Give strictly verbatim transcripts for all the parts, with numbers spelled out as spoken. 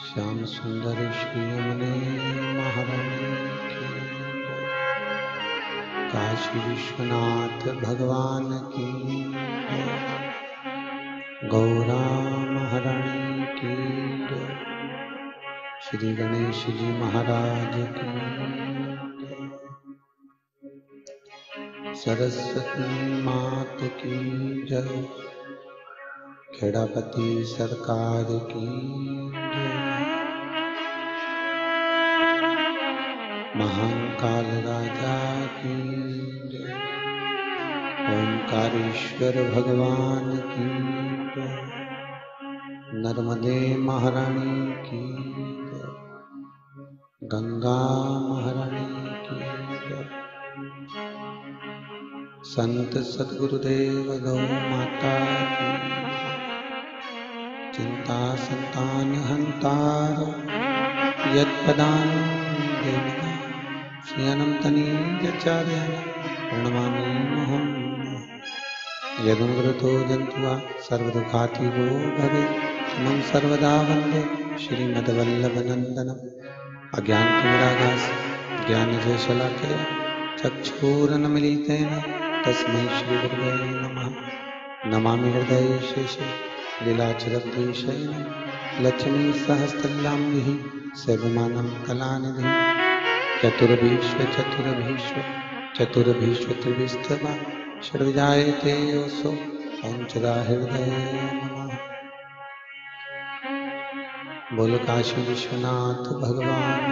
श्याम सुंदर श्री यमुने महारानी की जय। काशी विश्वनाथ भगवान की जय। गौरा महारानी की जय। श्री गणेश जी महाराज की जय। सरस्वती मात की जय। खेड़ापति सरकार की जय। महाकाल राजा की जय। ओंकारेश्वर भगवान की जय। नर्मदे महारानी की जय। गंगा महारानी की जय। संत सद्गुरुदेव गौ माता की चिंता संतान हंतार यत्पदान्त श्रियनंतनीचार्यान् प्रणमामि मुहुं। यदुग्रतो जंतुआ सर्वदुःखातिगो भवेत् समं सर्वदा वन्दे श्रीमद्वल्लभनन्दनम्। अज्ञानतिमिरागास्य ज्ञानजशलाकया चक्षुरुन्मीलितेन तस्मै श्रीगुरवे नमः। नमामि हृदये शेषे लीलाचलद्वेषेण लक्ष्मीसहस्रलाम्भिः सेवमानं कलानिधिं। चतुर्भीष्व चतुर्भीष्व चतुर्भीष्व त्रिभिस्तवा षड्विजायते योऽसो पञ्चदा हृदये नमः। बोल काशी विश्वनाथ भगवान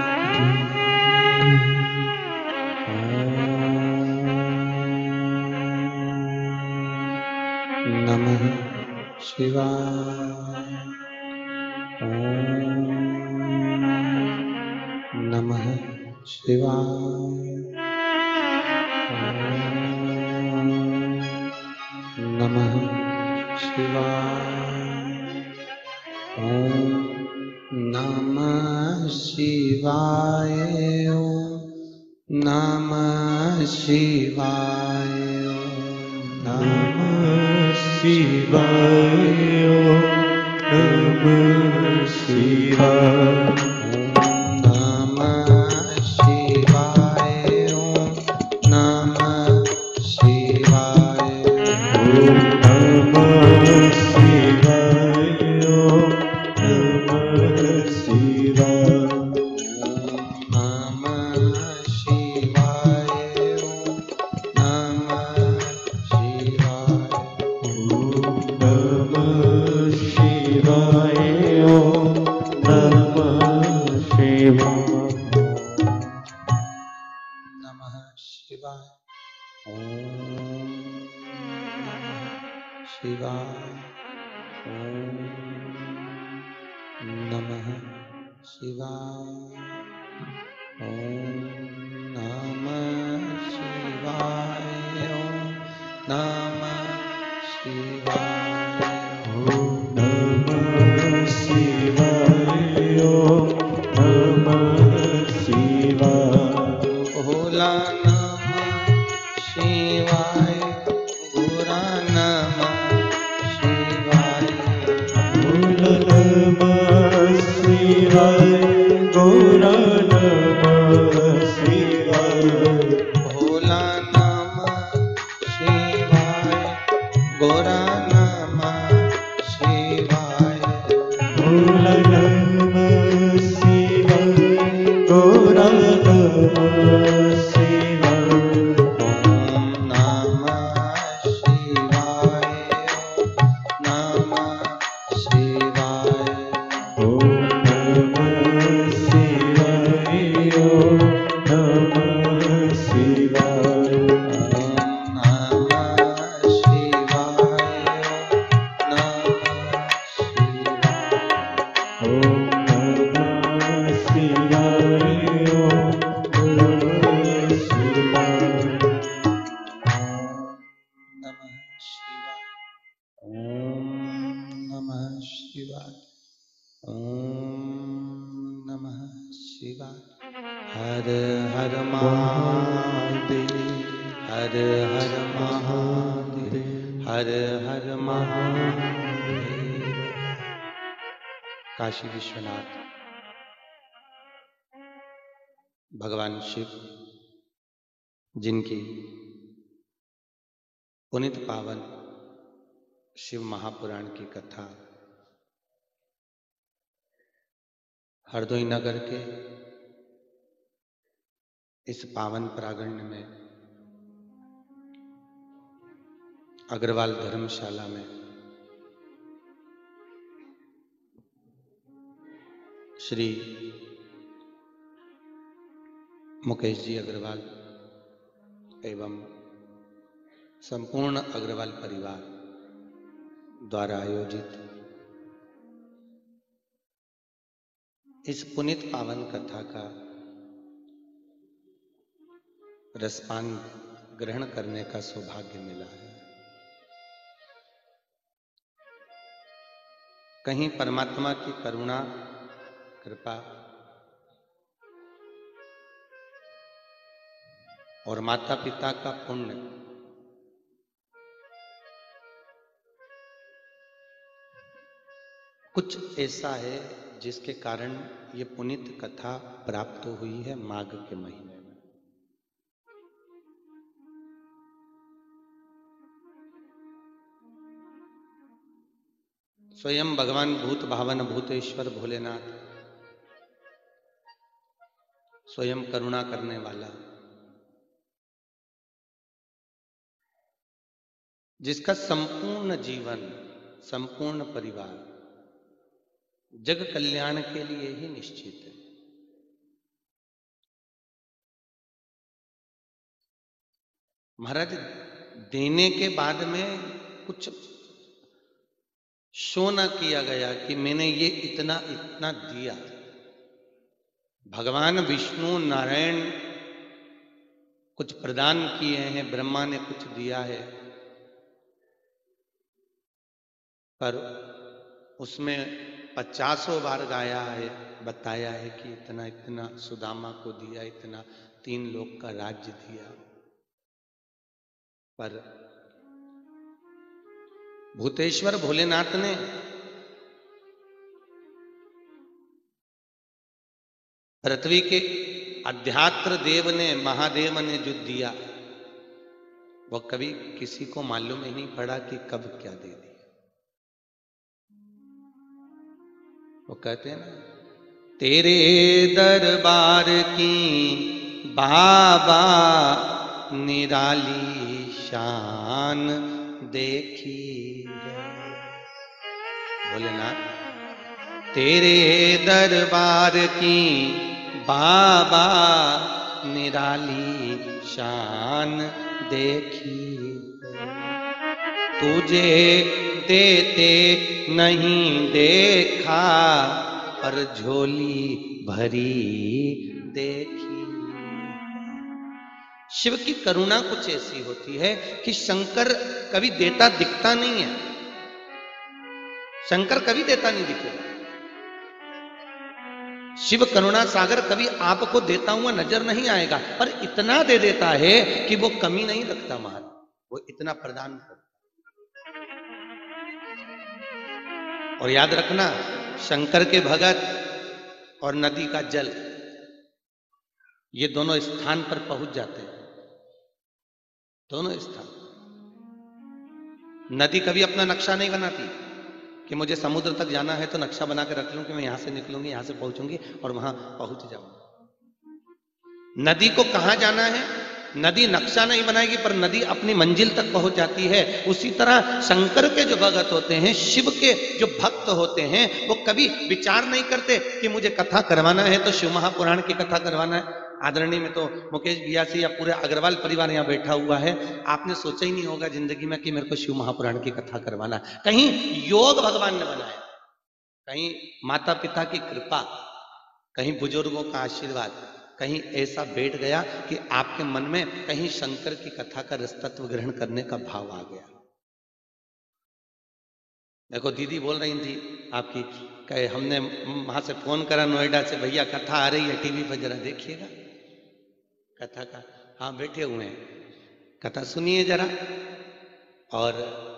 नमः शिवाय। ओम नमः शिवाय। ओम नमः शिवाय। ओम नमः शिवाय। ओम नमः शिवाय। ओम नमः शिवाय। ओम नमः शिवाय। काशी विश्वनाथ भगवान शिव जिनकी पुनित पावन शिव महापुराण की कथा हरदोई नगर के इस पावन प्रांगण में अग्रवाल धर्मशाला में श्री मुकेश जी अग्रवाल एवं संपूर्ण अग्रवाल परिवार द्वारा आयोजित इस पुनित पावन कथा का रसपान ग्रहण करने का सौभाग्य मिला है। कहीं परमात्मा की करुणा कृपा और माता पिता का पुण्य कुछ ऐसा है जिसके कारण ये पुनीत कथा प्राप्त हुई है माघ के महीने में। स्वयं भगवान भूत भावन भूतेश्वर भोलेनाथ स्वयं करुणा करने वाला, जिसका संपूर्ण जीवन संपूर्ण परिवार जग कल्याण के लिए ही निश्चित है। महाराज देने के बाद में कुछ शो न किया गया कि मैंने ये इतना इतना दिया। भगवान विष्णु नारायण कुछ प्रदान किए हैं, ब्रह्मा ने कुछ दिया है, पर उसमें पचासों बार गाया है, बताया है कि इतना इतना सुदामा को दिया, इतना तीन लोक का राज्य दिया। पर भूतेश्वर भोलेनाथ ने पृथ्वी के अध्यात्म देव ने महादेव ने जो दिया वो कभी किसी को मालूम ही नहीं पड़ा कि कब क्या दे दिया। वो कहते हैं ना, तेरे दरबार की बाबा निराली शान देखी है। भोलेनाथ तेरे दरबार की बाबा निराली शान देखी है। तुझे देते नहीं देखा पर झोली भरी देखी। शिव की करुणा कुछ ऐसी होती है कि शंकर कभी देता दिखता नहीं है। शंकर कभी देता नहीं दिखेगा। शिव करुणा सागर कभी आपको देता हुआ नजर नहीं आएगा, पर इतना दे देता है कि वो कमी नहीं रखता। महाराज वो इतना प्रदान करता। और याद रखना, शंकर के भगत और नदी का जल ये दोनों स्थान पर पहुंच जाते हैं। दोनों स्थान। नदी कभी अपना नक्शा नहीं बनाती कि मुझे समुद्र तक जाना है तो नक्शा बना के रख लूं कि मैं यहां से निकलूंगी, यहां से पहुंचूंगी और वहां पहुंच जाऊंगी। नदी को कहां जाना है नदी नक्शा नहीं बनाएगी, पर नदी अपनी मंजिल तक पहुंच जाती है। उसी तरह शंकर के जो भगत होते हैं, शिव के जो भक्त होते हैं, वो कभी विचार नहीं करते कि मुझे कथा करवाना है तो शिव महापुराण की कथा करवाना है। आदरणीय में तो मुकेश भैया से या पूरे अग्रवाल परिवार यहाँ बैठा हुआ है, आपने सोचा ही नहीं होगा जिंदगी में कि मेरे को शिव महापुराण की कथा करवाना। कहीं योग भगवान ने बनाया, कहीं माता पिता की कृपा, कहीं बुजुर्गों का आशीर्वाद, कहीं ऐसा बैठ गया कि आपके मन में कहीं शंकर की कथा का रसतत्व ग्रहण करने का भाव आ गया। देखो दीदी बोल रही थी आपकी, कहे हमने वहां से फोन करा नोएडा से, भैया कथा आ रही है टीवी पर जरा देखिएगा कथा का। हाँ बैठे हुए हैं, कथा सुनिए जरा। और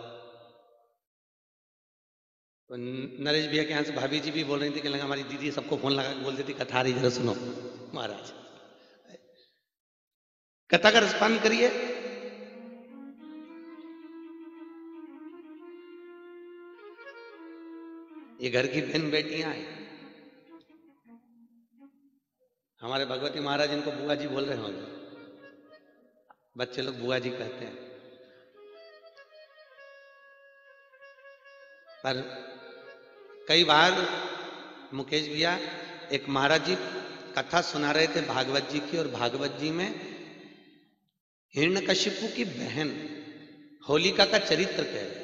नरेश भैया के यहाँ से भाभी जी भी बोल रही थी कि लगा हमारी दीदी सबको फोन लगा के बोल देती कथा आ रही, जरा सुनो। महाराज कथा का रसपान करिए। ये घर की बहन बेटियां हैं। हमारे भगवती महाराज इनको बुआ जी बोल रहे होंगे, बच्चे लोग बुआ जी कहते हैं। पर कई बार मुकेश भैया एक महाराज जी कथा सुना रहे थे भागवत जी की, और भागवत जी में हिरण्यकशिपु की बहन होलिका का चरित्र कह रहे थे,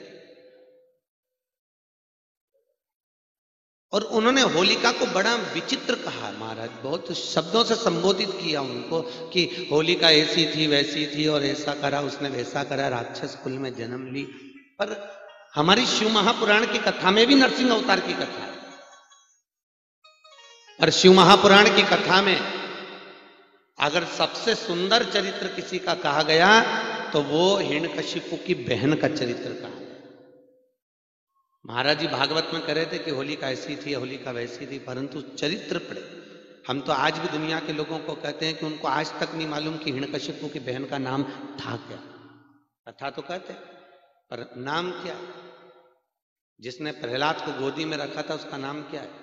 और उन्होंने होलिका को बड़ा विचित्र कहा। महाराज बहुत शब्दों से संबोधित किया उनको कि होलिका ऐसी थी वैसी थी और ऐसा करा उसने वैसा करा, राक्षस कुल में जन्म ली। पर हमारी शिव महापुराण की कथा में भी नरसिंह अवतार की कथा है, और शिव महापुराण की कथा में अगर सबसे सुंदर चरित्र किसी का कहा गया तो वो हिरण्यकशिपु की बहन का चरित्र कहा गया। महाराज जी भागवत में कह रहे थे कि होलिका ऐसी थी होलिका वैसी थी, परंतु चरित्र पढ़े। हम तो आज भी दुनिया के लोगों को कहते हैं कि उनको आज तक नहीं मालूम कि हिरण्यकशिपु की बहन का नाम था क्या। कथा तो कहते पर नाम क्या है? जिसने प्रहलाद को गोदी में रखा था उसका नाम क्या है?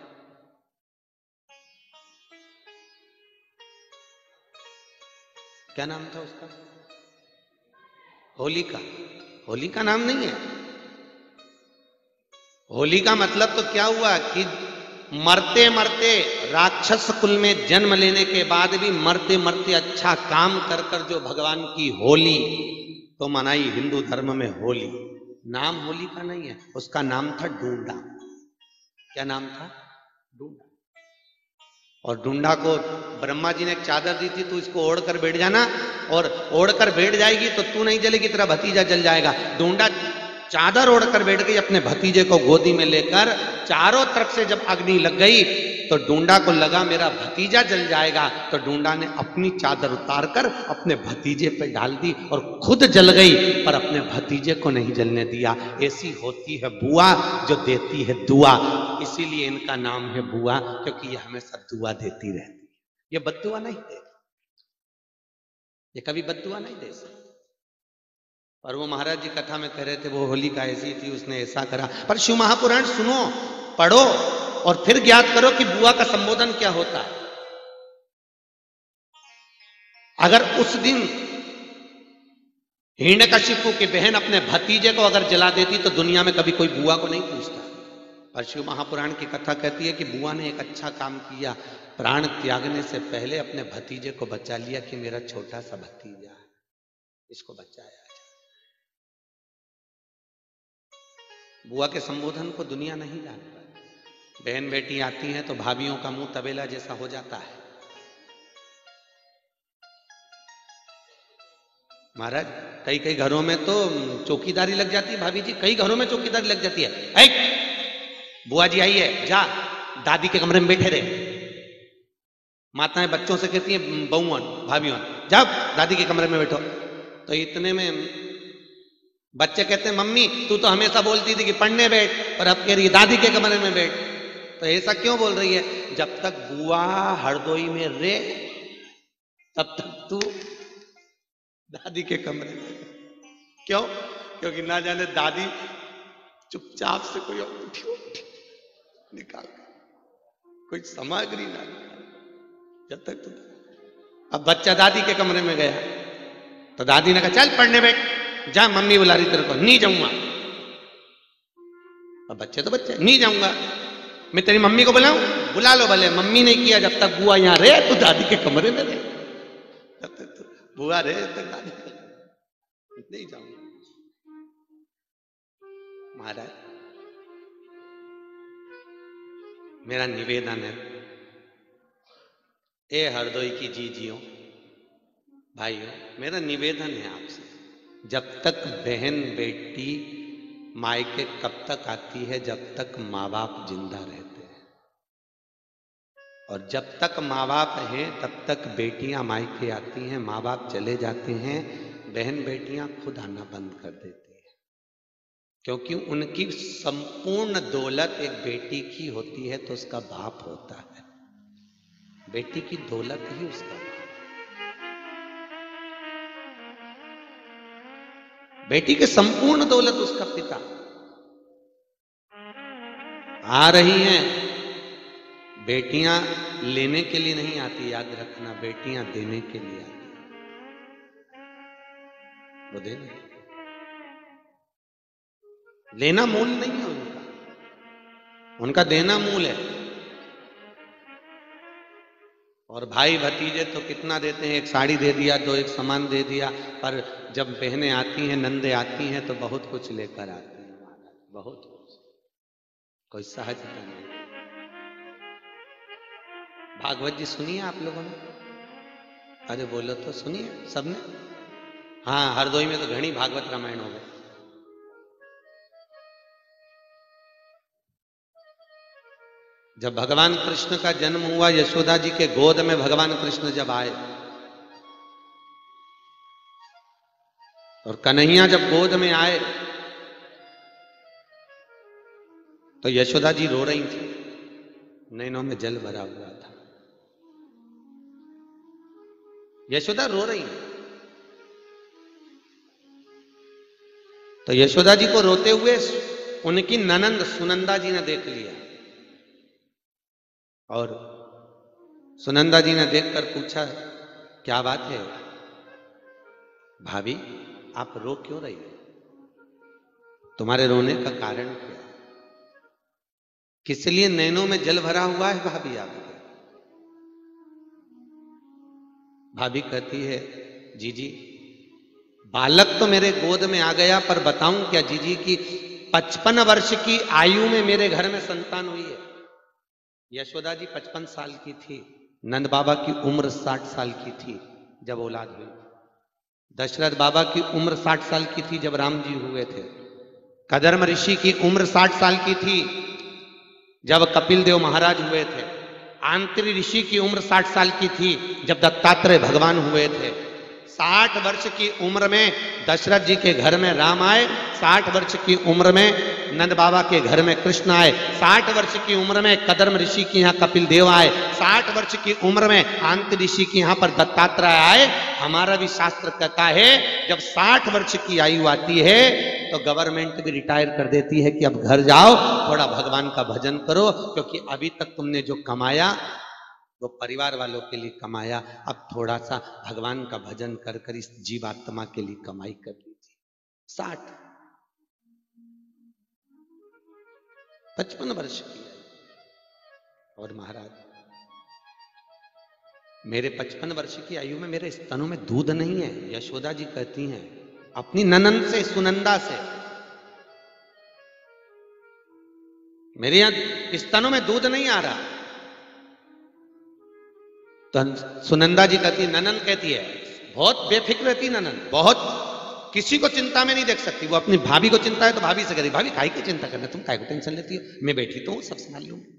क्या नाम था उसका? होलिका। होलिका नाम नहीं है। होली का मतलब तो क्या हुआ कि मरते मरते राक्षस कुल में जन्म लेने के बाद भी मरते मरते अच्छा काम कर कर जो भगवान की होली तो मनाई हिंदू धर्म में होली। नाम होली का नहीं है, उसका नाम था ढूंढा। क्या नाम था? ढूंढा। और ढूंढा को ब्रह्मा जी ने एक चादर दी थी, तू इसको ओढ़ कर बैठ जाना, और ओढ़ कर बैठ जाएगी तो तू नहीं जलेगी, तेरा भतीजा जल जाएगा। ढूंढा चादर ओढ़कर बैठ गई, अपने भतीजे को गोदी में लेकर। चारों तरफ से जब अग्नि लग गई तो ढूंढा को लगा मेरा भतीजा जल जाएगा, तो ढूंढा ने अपनी चादर उतारकर अपने भतीजे पे डाल दी और खुद जल गई, पर अपने भतीजे को नहीं जलने दिया। ऐसी होती है बुआ जो देती है दुआ, इसीलिए इनका नाम है बुआ, क्योंकि ये हमेशा दुआ देती रहती है। ये बद्दुआ नहीं दे, ये कभी बद्दुआ नहीं दे सकती। और वो महाराज जी कथा में कह रहे थे वो होलिका ऐसी थी उसने ऐसा करा। पर शिव महापुराण सुनो, पढ़ो और फिर ज्ञात करो कि बुआ का संबोधन क्या होता है। अगर उस दिन हिरण्यकशिपु की बहन अपने भतीजे को अगर जला देती तो दुनिया में कभी कोई बुआ को नहीं पूछता। पर शिव महापुराण की कथा कहती है कि बुआ ने एक अच्छा काम किया, प्राण त्यागने से पहले अपने भतीजे को बचा लिया कि मेरा छोटा सा भतीजा है, इसको बचाया। बुआ के संबोधन को दुनिया नहीं जानता। बहन बेटी आती हैं तो भाभियों का मुंह तबेला जैसा हो जाता है। महाराज कई कई घरों में तो चौकीदारी लग जाती है। भाभी जी कई घरों में चौकीदारी लग जाती है। ऐ बुआ जी आई है, जा दादी के कमरे में बैठे रहे। माताएं बच्चों से कहती हैं बहुओं भाभियों जाओ दादी के कमरे में बैठो। तो इतने में बच्चे कहते हैं मम्मी तू तो हमेशा बोलती थी कि पढ़ने बैठ, और अब कह रही है दादी के कमरे में बैठ। तो ऐसा क्यों बोल रही है? जब तक बुआ हरदोई में रे तब तक तू दादी के कमरे में। क्यों? क्योंकि ना जाने दादी चुपचाप से कोई अंगूठी निकाल कोई सामग्री ना निकाल, जब तक तू। अब बच्चा दादी के कमरे में गया तो दादी ने कहा चल पढ़ने बैठ, जा मम्मी बुला रही तेरे को। नहीं जाऊंगा। अब बच्चे तो बच्चे, नहीं जाऊंगा। मैं तेरी मम्मी को बुलाऊं? बुला लो भले। मम्मी ने किया, जब तक बुआ यहां रहे तो दादी के कमरे में रहे, जब तक तो बुआ रहे तक दादी नहीं जाऊंगा। महाराज मेरा निवेदन है, ए हरदोई की जीजियों भाइयों, मेरा निवेदन है आपसे, जब तक बहन बेटी मायके कब तक आती है? जब तक माँ बाप जिंदा रहते हैं। और जब तक माँ बाप हैं तब तक बेटियां मायके आती हैं। माँ बाप चले जाते हैं, बहन बेटियां खुद आना बंद कर देती हैं, क्योंकि उनकी संपूर्ण दौलत एक बेटी की होती है तो उसका बाप होता है। बेटी की दौलत ही उसका बाप। बेटी के संपूर्ण दौलत उसका पिता। आ रही हैं, बेटियां लेने के लिए नहीं आती, याद रखना, बेटियां देने के लिए आती। वो देने, लेना मूल नहीं है उनका, उनका देना मूल है। और भाई भतीजे तो कितना देते हैं, एक साड़ी दे दिया, दो एक सामान दे दिया, पर जब बहनें आती हैं, नंदे आती हैं तो बहुत कुछ लेकर आती हैं, बहुत कुछ, कोई सहजता नहीं। भागवत जी सुनिए आप लोगों ने? अरे बोलो तो, सुनिए सबने? हाँ, हरदोई में तो घनी भागवत रामायण हो गए। जब भगवान कृष्ण का जन्म हुआ, यशोदा जी के गोद में भगवान कृष्ण जब आए, और कन्हैया जब गोद में आए तो यशोदा जी रो रही थी, नैनों में जल भरा हुआ था। यशोदा रो रही, तो यशोदा जी को रोते हुए उनकी ननंद सुनंदा जी ने देख लिया, और सुनंदा जी ने देखकर पूछा, क्या बात है भाभी, आप रो क्यों रही हो? तुम्हारे रोने का कारण क्या है? किस लिए नैनों में जल भरा हुआ है भाभी आपके? भाभी कहती है, जीजी बालक तो मेरे गोद में आ गया, पर बताऊं क्या जीजी की पचपन वर्ष की आयु में मेरे घर में संतान हुई है। यशोदा जी पचपन साल की थी, नंद बाबा की उम्र साठ साल की थी जब औलाद हुई। दशरथ बाबा की उम्र साठ साल की थी जब राम जी हुए थे। कदर्म ऋषि की उम्र साठ साल की थी जब कपिल देव महाराज हुए थे। आंत्री ऋषि की उम्र साठ साल की थी जब दत्तात्रेय भगवान हुए थे। साठ वर्ष की उम्र में दशरथ जी के घर में राम आए, साठ वर्ष की उम्र में नंद बाबा के घर में कृष्ण आए, साठ वर्ष की उम्र में कदर्म ऋषि के यहाँ कपिल देव आए, साठ वर्ष की उम्र में आंत्र ऋषि के यहाँ पर दत्तात्रेय आए। हमारा भी शास्त्र कहता है जब साठ वर्ष की आयु आती है तो गवर्नमेंट भी रिटायर कर देती है कि अब घर जाओ, थोड़ा भगवान का भजन करो, क्योंकि अभी तक तुमने जो कमाया वो परिवार वालों के लिए कमाया, अब थोड़ा सा भगवान का भजन कर कर इस जीवात्मा के लिए कमाई कर लीजिए। साठ पचपन वर्ष की है। और महाराज मेरे पचपन वर्ष की आयु में मेरे स्तनों में दूध नहीं है। यशोदा जी कहती हैं अपनी ननंद से, सुनंदा से, मेरे यहां स्तनों में दूध नहीं आ रहा। तो सुनंदा जी कहती है, ननंद कहती है, बहुत बेफिक्र रहती ननंद, बहुत किसी को चिंता में नहीं देख सकती। वो अपनी भाभी को चिंता है तो भाभी से कहती, भाभी काहे की चिंता करना, तुम काहे को टेंशन लेती हो, मैं बैठी तो हूं, सब संभाल लूंगी।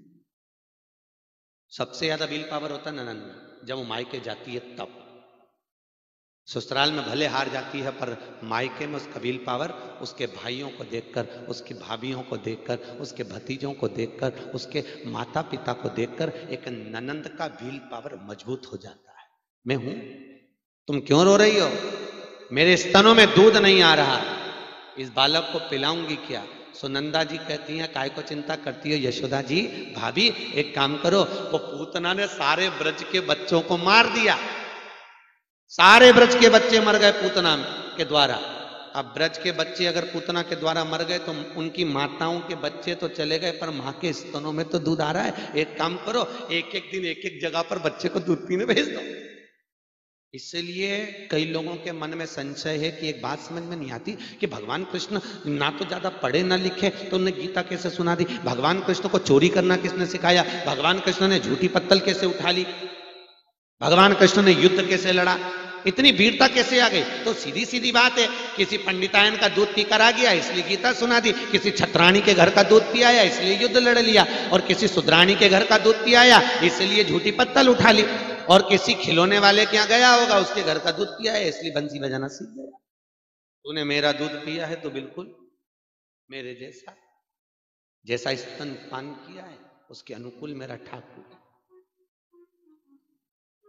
सबसे ज्यादा बिल पावर होता है ननंद में, जब वो मायके जाती है तब। ससुराल में भले हार जाती है पर मायके में उसका बिल पावर उसके भाइयों को देखकर, उसकी भाभियों को देखकर, उसके भतीजों को देखकर, उसके माता पिता को देखकर एक ननंद का बिल पावर मजबूत हो जाता है। मैं हूं, तुम क्यों रो रही हो, मेरे स्तनों में दूध नहीं आ रहा, इस बालक को पिलाऊंगी क्या? सुनंदा जी कहती हैं काय को चिंता करती है यशोदा जी, भाभी एक काम करो, वो पूतना ने सारे ब्रज के बच्चों को मार दिया, सारे ब्रज के बच्चे मर गए पूतना के द्वारा। अब ब्रज के बच्चे अगर पूतना के द्वारा मर गए तो उनकी माताओं के बच्चे तो चले गए, पर मां के स्तनों में तो दूध आ रहा है। एक काम करो, एक एक दिन एक एक जगह पर बच्चे को दूध पीने भेज दो। इसलिए कई लोगों के मन में संशय है कि एक बात समझ में नहीं आती कि भगवान कृष्ण ना तो ज्यादा पढ़े ना लिखे तो उन्हें गीता कैसे सुना दी? भगवान कृष्ण को चोरी करना किसने सिखाया? भगवान कृष्ण ने झूठी पत्तल कैसे उठा ली? भगवान कृष्ण ने युद्ध कैसे लड़ा? इतनी वीरता कैसे आ गई? तो सीधी सीधी बात है, किसी पंडितायन का दूध पीकर आ गया इसलिए गीता सुना दी, किसी छत्राणी के घर का दूध पी आया इसलिए युद्ध लड़ लिया, और किसी सुद्राणी के घर का दूध पी आया इसलिए झूठी पत्तल उठा ली, और किसी खिलौने वाले के यहाँ गया होगा उसके घर का दूध पिया है इसलिए बंसी बजाना सीख गया। तूने मेरा दूध पिया है तो बिल्कुल मेरे जैसा, जैसा स्तन पान किया है उसके अनुकूल मेरा ठाकुर।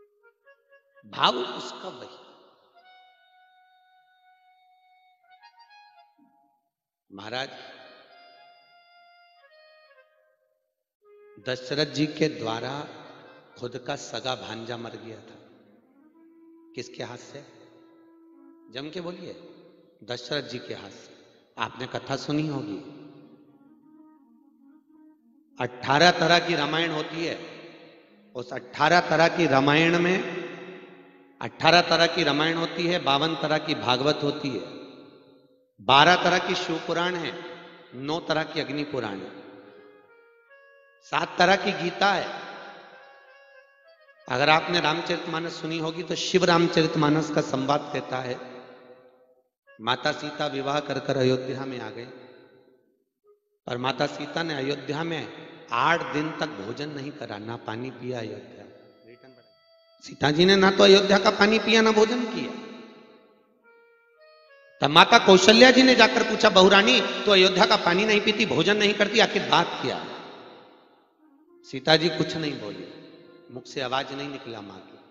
भाव उसका वही। महाराज, दशरथ जी के द्वारा खुद का सगा भांजा मर गया था। किसके हाथ से? जम के बोलिए। दशरथ जी के हाथ से। आपने कथा सुनी होगी, अठारह तरह की रामायण होती है। उस अठारह तरह की रामायण में अठारह तरह की रामायण होती है, बावन तरह की भागवत होती है, बारह तरह की शिव पुराण है, नौ तरह की अग्नि पुराण है, सात तरह की गीता है। अगर आपने रामचरितमानस सुनी होगी तो शिव रामचरितमानस का संवाद कहता है, माता सीता विवाह कर कर अयोध्या में आ गई, और माता सीता ने अयोध्या में आठ दिन तक भोजन नहीं करा, ना पानी पिया। अयोध्या सीता जी ने ना तो अयोध्या का पानी पिया, ना भोजन किया। तब माता कौशल्या जी ने जाकर पूछा, बहुरानी तो अयोध्या का पानी नहीं पीती, भोजन नहीं करती, आखिर बात क्या? सीता जी कुछ नहीं बोली, मुख से आवाज नहीं निकला मां की।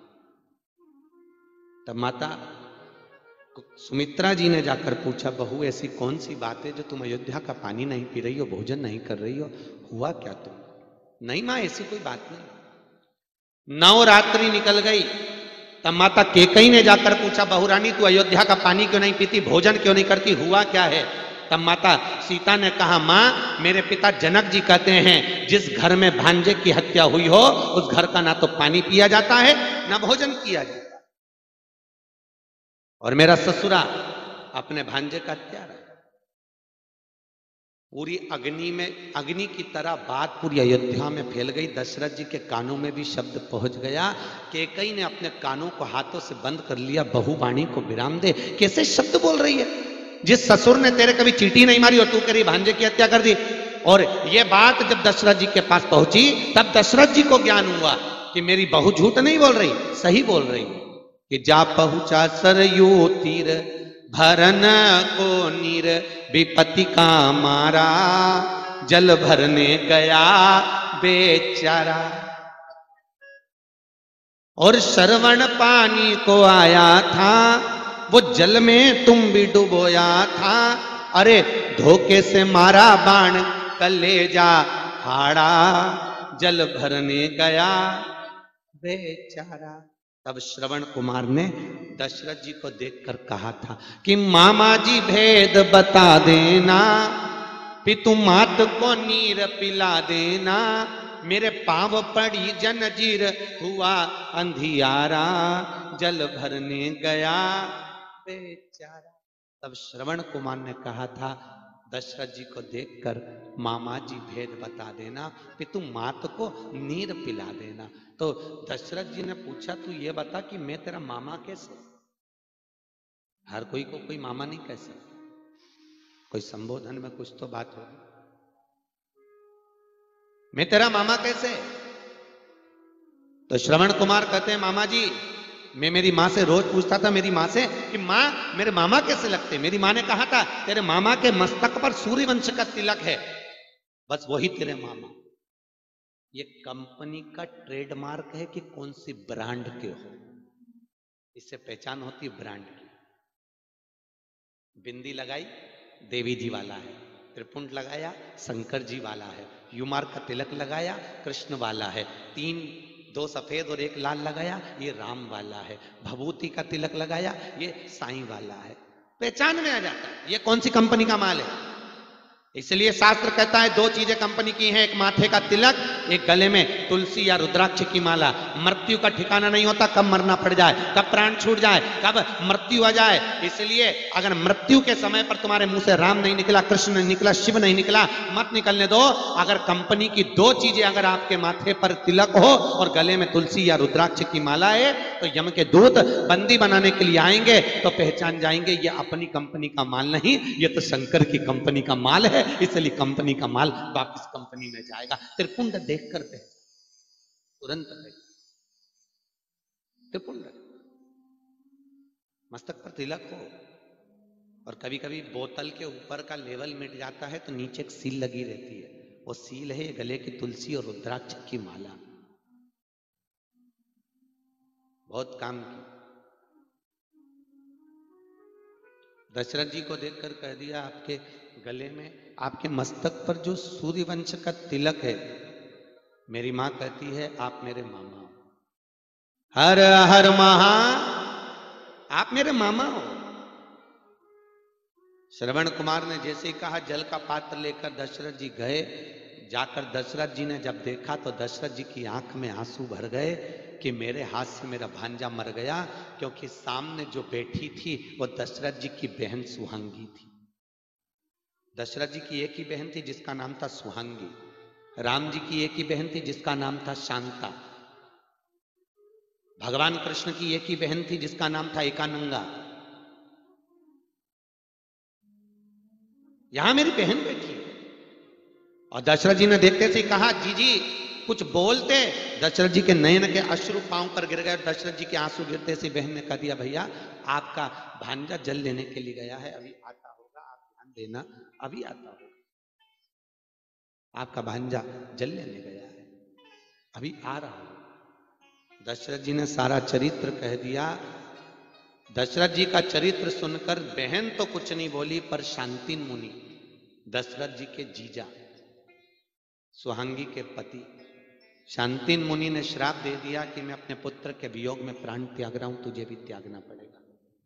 तब माता सुमित्रा जी ने जाकर पूछा, बहू ऐसी कौन सी बात है जो तुम अयोध्या का पानी नहीं पी रही हो, भोजन नहीं कर रही हो, हुआ क्या तुम? नहीं मां, ऐसी कोई बात नहीं। नौ रात्रि निकल गई। तब माता केकई ने जाकर पूछा, बहुरानी तू अयोध्या का पानी क्यों नहीं पीती, भोजन क्यों नहीं करती, हुआ क्या है? तब माता सीता ने कहा, मां मेरे पिता जनक जी कहते हैं, जिस घर में भांजे की हत्या हुई हो उस घर का ना तो पानी पिया जाता है ना भोजन किया जाता है, और मेरा ससुरा अपने भांजे का हत्यारा है। पूरी अग्नि में अग्नि की तरह बात पूरी अयोध्या में फैल गई। दशरथ जी के कानों में भी शब्द पहुंच गया। केकई ने अपने कानों को हाथों से बंद कर लिया, बहु वाणी को विराम दे, कैसे शब्द बोल रही है? जिस ससुर ने तेरे कभी चींटी नहीं मारी और तू तेरी भांजे की हत्या कर दी। और यह बात जब दशरथ जी के पास पहुंची तब दशरथ जी को ज्ञान हुआ कि मेरी बहू झूठ नहीं बोल रही, सही बोल रही है। कि जा पहुंचा सरयू तीर, भरन को नीर विपत्ति का मारा, जल भरने गया बेचारा। और श्रवण पानी को आया था, वो जल में तुम भी डुबोया था। अरे धोखे से मारा बाण कलेजा फाड़ा, जल भरने गया बेचारा। तब श्रवण कुमार ने दशरथ जी को देखकर कहा था कि मामा जी भेद बता देना, पितु मात को नीर पिला देना, मेरे पांव पड़ी जंजीर हुआ अंधियारा, जल भरने गया बेचारा। तब श्रवण कुमार ने कहा था दशरथ जी को देखकर, मामा जी भेद बता देना, पितु मात को नीर पिला देना। तो दशरथ जी ने पूछा, तू ये बता कि मैं तेरा मामा कैसे? हर कोई को कोई मामा नहीं कह सकता, कोई संबोधन में कुछ तो बात होगी। मैं तेरा मामा कैसे? तो श्रवण कुमार कहते हैं, मामा जी मैं मेरी माँ से रोज पूछता था, मेरी माँ से कि माँ मेरे मामा कैसे लगते? मेरी माँ ने कहा था, तेरे मामा के मस्तक पर सूर्यवंश का तिलक है, बस वही तेरे मामा। ये कंपनी का ट्रेडमार्क है कि कौन सी ब्रांड के हो, इससे पहचान होती है ब्रांड की। बिंदी लगाई देवी जी वाला है, त्रिपुंड लगाया शंकर जी वाला है, युमार का तिलक लगाया कृष्ण वाला है, तीन दो सफेद और एक लाल लगाया ये राम वाला है, भभूति का तिलक लगाया ये साईं वाला है। पहचान में आ जाता है ये कौन सी कंपनी का माल है। इसलिए शास्त्र कहता है दो चीजें कंपनी की हैं, एक माथे का तिलक, एक गले में तुलसी या रुद्राक्ष की माला। मृत्यु का ठिकाना नहीं होता, कब मरना पड़ जाए, कब प्राण छूट जाए, कब मृत्यु आ जाए। इसलिए अगर मृत्यु के समय पर तुम्हारे मुंह से राम नहीं निकला, कृष्ण नहीं निकला, शिव नहीं निकला, मत निकलने दो। अगर कंपनी की दो चीजें अगर आपके माथे पर तिलक हो और गले में तुलसी या रुद्राक्ष की माला है तो यम के दूत बंदी बनाने के लिए आएंगे तो पहचान जाएंगे ये अपनी कंपनी का माल नहीं, ये तो शंकर की कंपनी का माल है, इसलिए कंपनी का माल वापस कंपनी में जाएगा। त्रिपुंड देख कर दे तुरंत त्रिपुंड मस्तक पर तिलक हो। और कभी कभी बोतल के ऊपर का लेवल मिट जाता है तो नीचे एक सील लगी रहती है, वो सील है गले की तुलसी और रुद्राक्ष की माला, बहुत काम की। दशरथ जी को देखकर कह दिया आपके गले में, आपके मस्तक पर जो सूर्यवंश का तिलक है, मेरी मां कहती है आप मेरे मामा हो। हर हर महा, आप मेरे मामा हो। श्रवण कुमार ने जैसे कहा, जल का पात्र लेकर दशरथ जी गए। जाकर दशरथ जी ने जब देखा तो दशरथ जी की आंख में आंसू भर गए कि मेरे हाथ से मेरा भांजा मर गया, क्योंकि सामने जो बैठी थी वो दशरथ जी की बहन सुहांगी थी। दशरथ जी की एक ही बहन थी जिसका नाम था सुहांगी। राम जी की एक ही बहन थी जिसका नाम था शांता। भगवान कृष्ण की एक ही बहन थी जिसका नाम था एकानंगा। यहां मेरी बहन बैठी है। और दशरथ जी ने देखते से कहा, जी जी कुछ बोलते। दशरथ जी के नयन के अश्रु पांव पर गिर गए। दशरथ जी के आंसू गिरते से बहन ने कह दिया, भैया आपका भांजा जल लेने के लिए गया है, अभी आता होगा, आप ध्यान देना, अभी आता होगा। आपका भांजा जल लेने गया है, अभी आ रहा होगा। दशरथ जी ने सारा चरित्र कह दिया। दशरथ जी का चरित्र सुनकर बहन तो कुछ नहीं बोली, पर शांतिन मुनि, दशरथ जी के जीजा, सुहांगी के पति शांतिन मुनि ने श्राप दे दिया कि मैं अपने पुत्र के वियोग में प्राण त्याग रहा हूं, तुझे भी त्यागना पड़ेगा।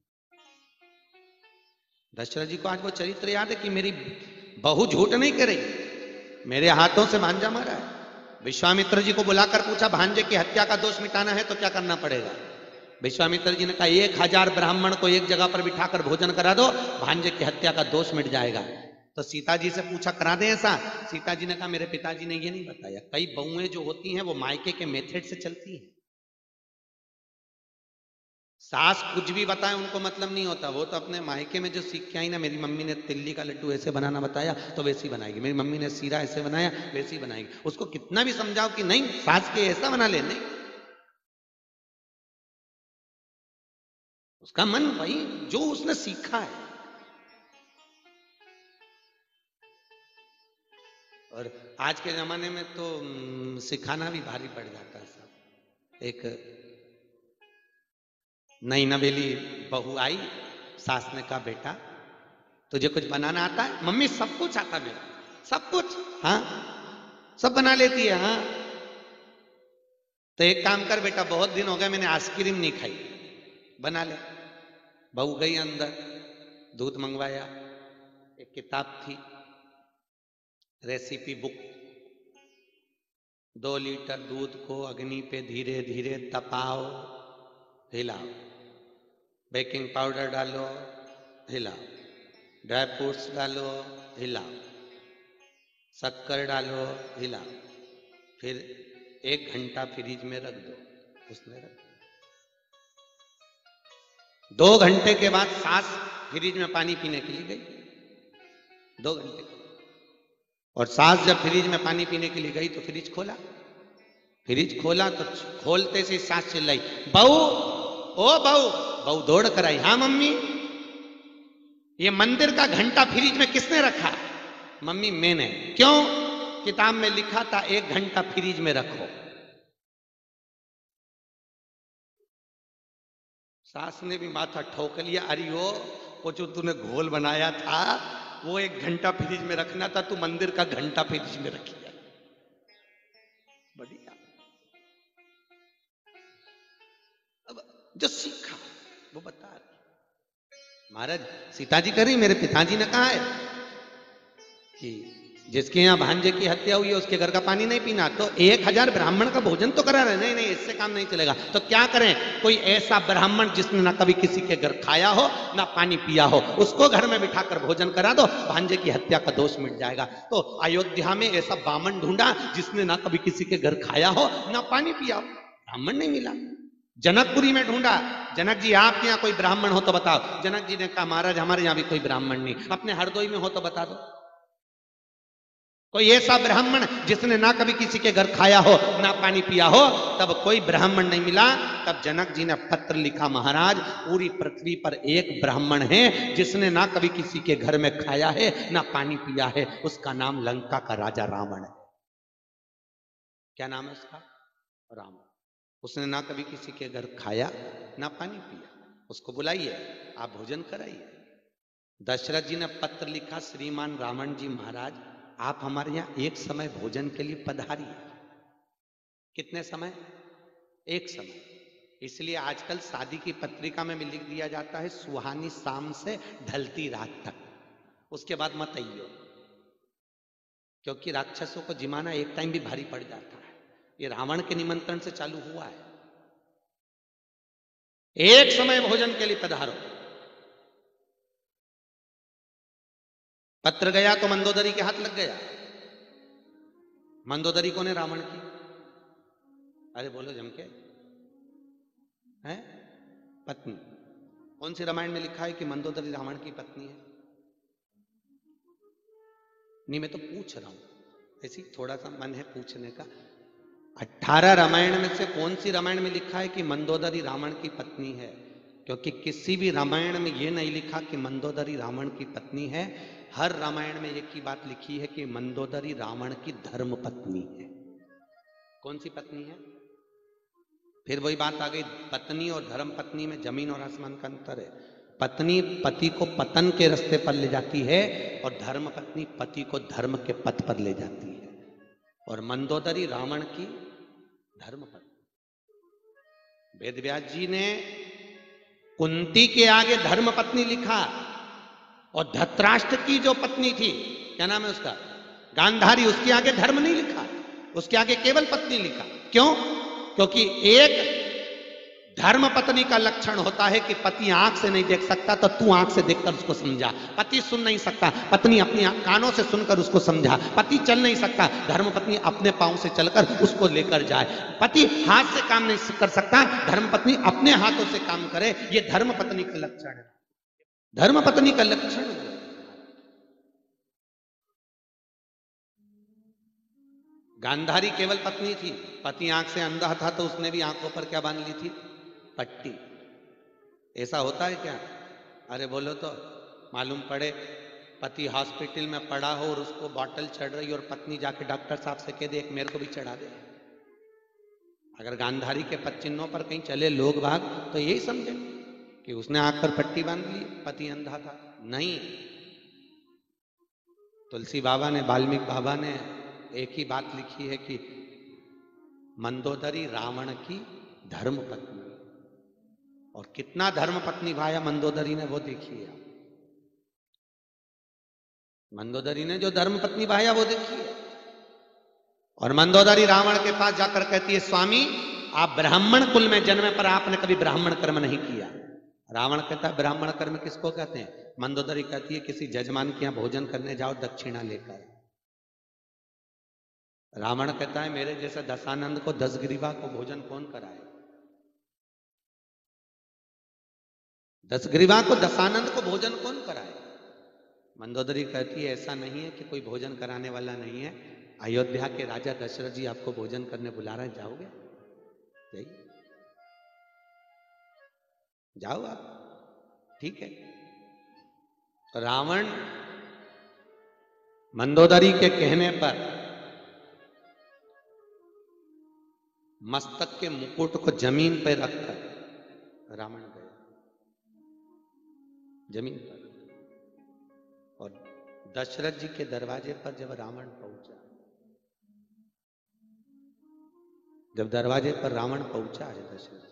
दशरथ जी को आज वो चरित्र याद है कि मेरी बहू झूठ नहीं करे, मेरे हाथों से भांजा मारा है। विश्वामित्र जी को बुलाकर पूछा, भांजे की हत्या का दोष मिटाना है तो क्या करना पड़ेगा? विश्वामित्र जी ने कहा, एक हजार ब्राह्मण को एक जगह पर बिठाकर भोजन करा दो, भांजे की हत्या का दोष मिट जाएगा। तो सीता जी से पूछा, करा दे ऐसा? सीता जी ने कहा, मेरे पिताजी ने ये नहीं बताया। कई बहुएं जो होती हैं वो मायके के मेथड से चलती हैं। सास कुछ भी बताए उनको मतलब नहीं होता, वो तो अपने मायके में जो सीख के आई ना, मेरी मम्मी ने तिल्ली का लड्डू ऐसे बनाना बताया तो वैसी बनाएगी, मेरी मम्मी ने सीरा ऐसे बनाया वैसी बनाएगी। उसको कितना भी समझाओ कि नहीं सास के ऐसा बना ले, नहीं, उसका मन वही जो उसने सीखा है। और आज के जमाने में तो सिखाना भी भारी पड़ जाता है सब। एक नई नवेली बहू आई, सास ने कहा, बेटा तुझे कुछ बनाना आता है? मम्मी सब कुछ आता मेरे, सब कुछ, हाँ सब बना लेती है, हाँ। तो एक काम कर बेटा, बहुत दिन हो गए मैंने आइसक्रीम नहीं खाई, बना ले। बहू गई अंदर, दूध मंगवाया, एक किताब थी, रेसिपी बुक। दो लीटर दूध को अग्नि पे धीरे धीरे तपाओ, हिलाओ, बेकिंग पाउडर डालो, हिलाओ, ड्राई फ्रूट्स डालो, हिलाओ, शक्कर डालो, हिलाओ, फिर एक घंटा फ्रिज में रख दो। उसने रख दो घंटे के बाद सास फ्रिज में पानी पीने के लिए गई। दो घंटे और सास जब फ्रिज में पानी पीने के लिए गई तो फ्रिज खोला। फ्रिज खोला तो खोलते से सास चिल्लाई, बहू, ओ बहू। बहू दौड़ कर आई, हाँ मम्मी। ये मंदिर का घंटा फ्रिज में किसने रखा? मम्मी मैंने। क्यों? किताब में लिखा था एक घंटा फ्रिज में रखो। सास ने भी माथा ठोक लिया, अरे वो वो जो तूने घोल बनाया था वो एक घंटा फ्रिज में रखना था, तू मंदिर का घंटा फ्रिज में रखी है। बढ़िया। अब जो सीखा वो बता रहे। महाराज सीता जी कर रही, मेरे पिताजी ने कहा है कि जिसके यहाँ भांजे की हत्या हुई है उसके घर का पानी नहीं पीना, तो एक हजार ब्राह्मण का भोजन तो करा रहे। नहीं नहीं, इससे काम नहीं चलेगा। तो क्या करें? कोई ऐसा ब्राह्मण जिसने ना कभी किसी के घर खाया हो ना पानी पिया हो, उसको घर में बिठाकर भोजन करा दो, भांजे की हत्या का दोष मिट जाएगा। तो अयोध्या में ऐसा बामन ढूंढा जिसने ना कभी किसी के घर खाया हो ना पानी पिया हो, ब्राह्मण नहीं मिला। जनकपुरी में ढूंढा, जनक जी आपके यहाँ कोई ब्राह्मण हो तो बताओ। जनक जी ने कहा, महाराज हमारे यहाँ भी कोई ब्राह्मण नहीं। अपने हरदोई में हो तो बता दो कोई ऐसा ब्राह्मण जिसने ना कभी किसी के घर खाया हो ना पानी पिया हो। तब कोई ब्राह्मण नहीं मिला। तब जनक जी ने पत्र लिखा, महाराज पूरी पृथ्वी पर एक ब्राह्मण है जिसने ना कभी किसी के घर में खाया है ना पानी पिया है, उसका नाम लंका का राजा रावण है। क्या नाम है उसका? रावण। उसने ना कभी किसी के घर खाया ना पानी पिया। उसको बुलाइए, आप भोजन कराइए। दशरथ जी ने पत्र लिखा, श्रीमान रावण जी महाराज, आप हमारे यहां एक समय भोजन के लिए पधारिए। कितने समय? एक समय। इसलिए आजकल शादी की पत्रिका में भी लिख दिया जाता है सुहानी शाम से ढलती रात तक, उसके बाद मत आइयो, क्योंकि राक्षसों को जिमाना एक टाइम भी भारी पड़ जाता है। ये रावण के निमंत्रण से चालू हुआ है। एक समय भोजन के लिए पधारो। पत्र गया तो मंदोदरी के हाथ लग गया। मंदोदरी कौन है? रावण की। अरे बोलो जम के, है पत्नी। कौन सी रामायण में लिखा है कि मंदोदरी रावण की पत्नी है? नहीं, मैं तो पूछ रहा हूं, ऐसी थोड़ा सा मन है पूछने का। अठारह रामायण में से कौन सी रामायण में लिखा है कि मंदोदरी रावण की पत्नी है? क्योंकि किसी भी रामायण में यह नहीं लिखा कि मंदोदरी रावण की पत्नी है। हर रामायण में एक ही बात लिखी है कि मंदोदरी रावण की धर्म पत्नी है। कौन सी पत्नी है? फिर वही बात आ गई, पत्नी और धर्म पत्नी में जमीन और आसमान का अंतर है। पत्नी पति को पतन के रास्ते पर ले जाती है और धर्म पत्नी पति को धर्म के पथ पर ले जाती है। और मंदोदरी रावण की धर्म पत्नी। वेदव्यास जी ने कुंती के आगे धर्म पत्नी लिखा, और धृतराष्ट्र की जो पत्नी थी, क्या नाम है उसका, गांधारी, उसके आगे धर्म नहीं लिखा, उसके आगे केवल पत्नी लिखा। क्यों? क्योंकि एक धर्म पत्नी का लक्षण होता है कि पति आंख से नहीं देख सकता तो तू आंख से देखकर उसको समझा। पति सुन नहीं सकता, पत्नी अपनी कानों से सुनकर उसको समझा। पति चल नहीं सकता, धर्म पत्नी अपने पांव से चलकर उसको लेकर जाए। पति हाथ से काम नहीं कर सकता, धर्म पत्नी अपने हाथों से काम करे। ये धर्म पत्नी का लक्षण है। धर्म पत्नी का लक्षण है। गांधारी केवल पत्नी थी, पति आंख से अंधा था तो उसने भी आंखों पर क्या बांध ली थी? पट्टी। ऐसा होता है क्या? अरे बोलो तो मालूम पड़े, पति हॉस्पिटल में पड़ा हो और उसको बॉटल चढ़ रही और पत्नी जाके डॉक्टर साहब से कह दे एक मेरे को भी चढ़ा दे। अगर गांधारी के पद चिन्हों पर कहीं चले लोग भाग तो यही समझे कि उसने आंख पर पट्टी बांध ली, पति अंधा था। नहीं, तुलसी बाबा ने, वाल्मीकि बाबा ने एक ही बात लिखी है कि मंदोदरी रावण की धर्म पत्नी। और कितना धर्म पत्नी भाया मंदोदरी ने, वो देखिए। मंदोदरी ने जो धर्म पत्नी भाया वो देखिए। और मंदोदरी रावण के पास जाकर कहती है, स्वामी आप ब्राह्मण कुल में जन्मे पर आपने कभी ब्राह्मण कर्म नहीं किया। रावण कहता है ब्राह्मण कर्म किसको कहते हैं? मंदोदरी कहती है किसी जजमान के यहां भोजन करने जाओ दक्षिणा लेकर। रावण कहता है मेरे जैसे दशानंद को, दस ग्रीवा को भोजन कौन कराए? दस ग्रीवा को, दशानंद को भोजन कौन कराए? मंदोदरी कहती है ऐसा नहीं है कि कोई भोजन कराने वाला नहीं है। अयोध्या के राजा दशरथ जी आपको भोजन करने बुला रहे हैं, जाओगे? जाइए, जाओ आप, ठीक है। रावण मंदोदरी के कहने पर मस्तक के मुकुट को जमीन पर रखकर रावण गया, जमीन पर। और दशरथ जी के दरवाजे पर जब रावण पहुंचा, जब दरवाजे पर रावण पहुंचा है दशरथ,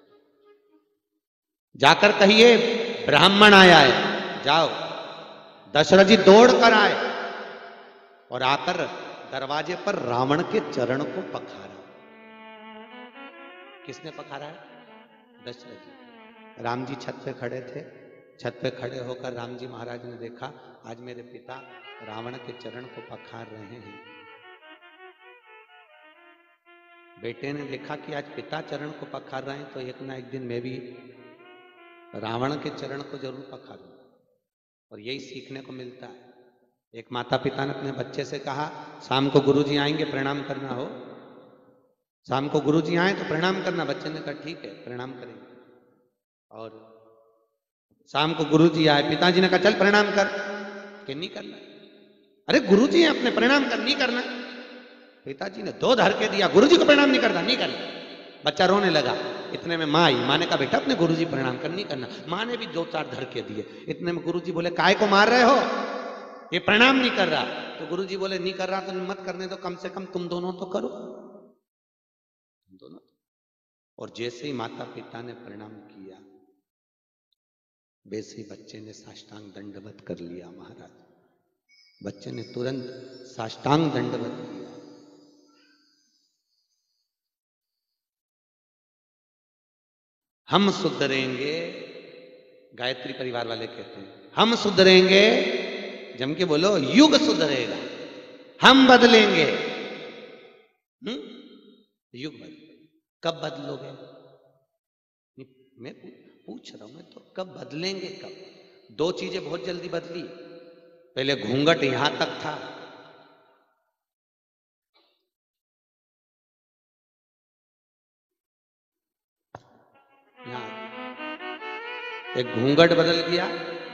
जाकर कहिए ब्राह्मण आया है, जाओ। दशरथ जी दौड़ कर आए और आकर दरवाजे पर रावण के चरण को पखारा। किसने पखारा है? दशरथ जी। राम जी छत पे खड़े थे। छत पे खड़े होकर राम जी महाराज ने देखा आज मेरे पिता रावण के चरण को पखार रहे हैं। बेटे ने देखा कि आज पिता चरण को पखार रहे हैं तो एक ना एक दिन मैं भी रावण के चरण को जरूर पखारूं। और यही सीखने को मिलता है। एक माता पिता ने अपने बच्चे से कहा शाम को गुरुजी आएंगे प्रणाम करना हो, शाम को गुरुजी आए तो प्रणाम करना। बच्चे ने कहा ठीक है प्रणाम करेंगे। और शाम को गुरुजी आए, पिताजी ने कहा चल प्रणाम कर, कि नहीं करना। अरे गुरुजी हैं अपने, प्रणाम कर, नहीं करना। पिताजी ने दो धर के दिया, गुरुजी को प्रणाम नहीं करना, नहीं करना। बच्चा रोने लगा। इतने में माँ आई। माँ ने कहा बेटा अपने गुरुजी प्रणाम कर, नहीं करना। माँ ने भी दो चार धड़के दिए। इतने में गुरुजी बोले काय को मार रहे हो, ये प्रणाम नहीं कर रहा। तो गुरुजी बोले नहीं कर रहा तो मत करने दो, कम से कम तुम दोनों तो करो, तुम दोनों। और जैसे ही माता पिता ने प्रणाम किया वैसे ही बच्चे ने साष्टांग दंडवत कर लिया। महाराज बच्चे ने तुरंत साष्टांग दंडवत किया। हम सुधरेंगे, गायत्री परिवार वाले कहते हैं हम सुधरेंगे, जम के बोलो युग सुधरेगा। हम बदलेंगे, हम्म युग बदलेगा। कब बदलोगे? मैं पूछ रहा हूं, मैं तो कब बदलेंगे? कब? दो चीजें बहुत जल्दी बदली। पहले घूंघट यहां तक था, यहां एक घूंघट बदल गया,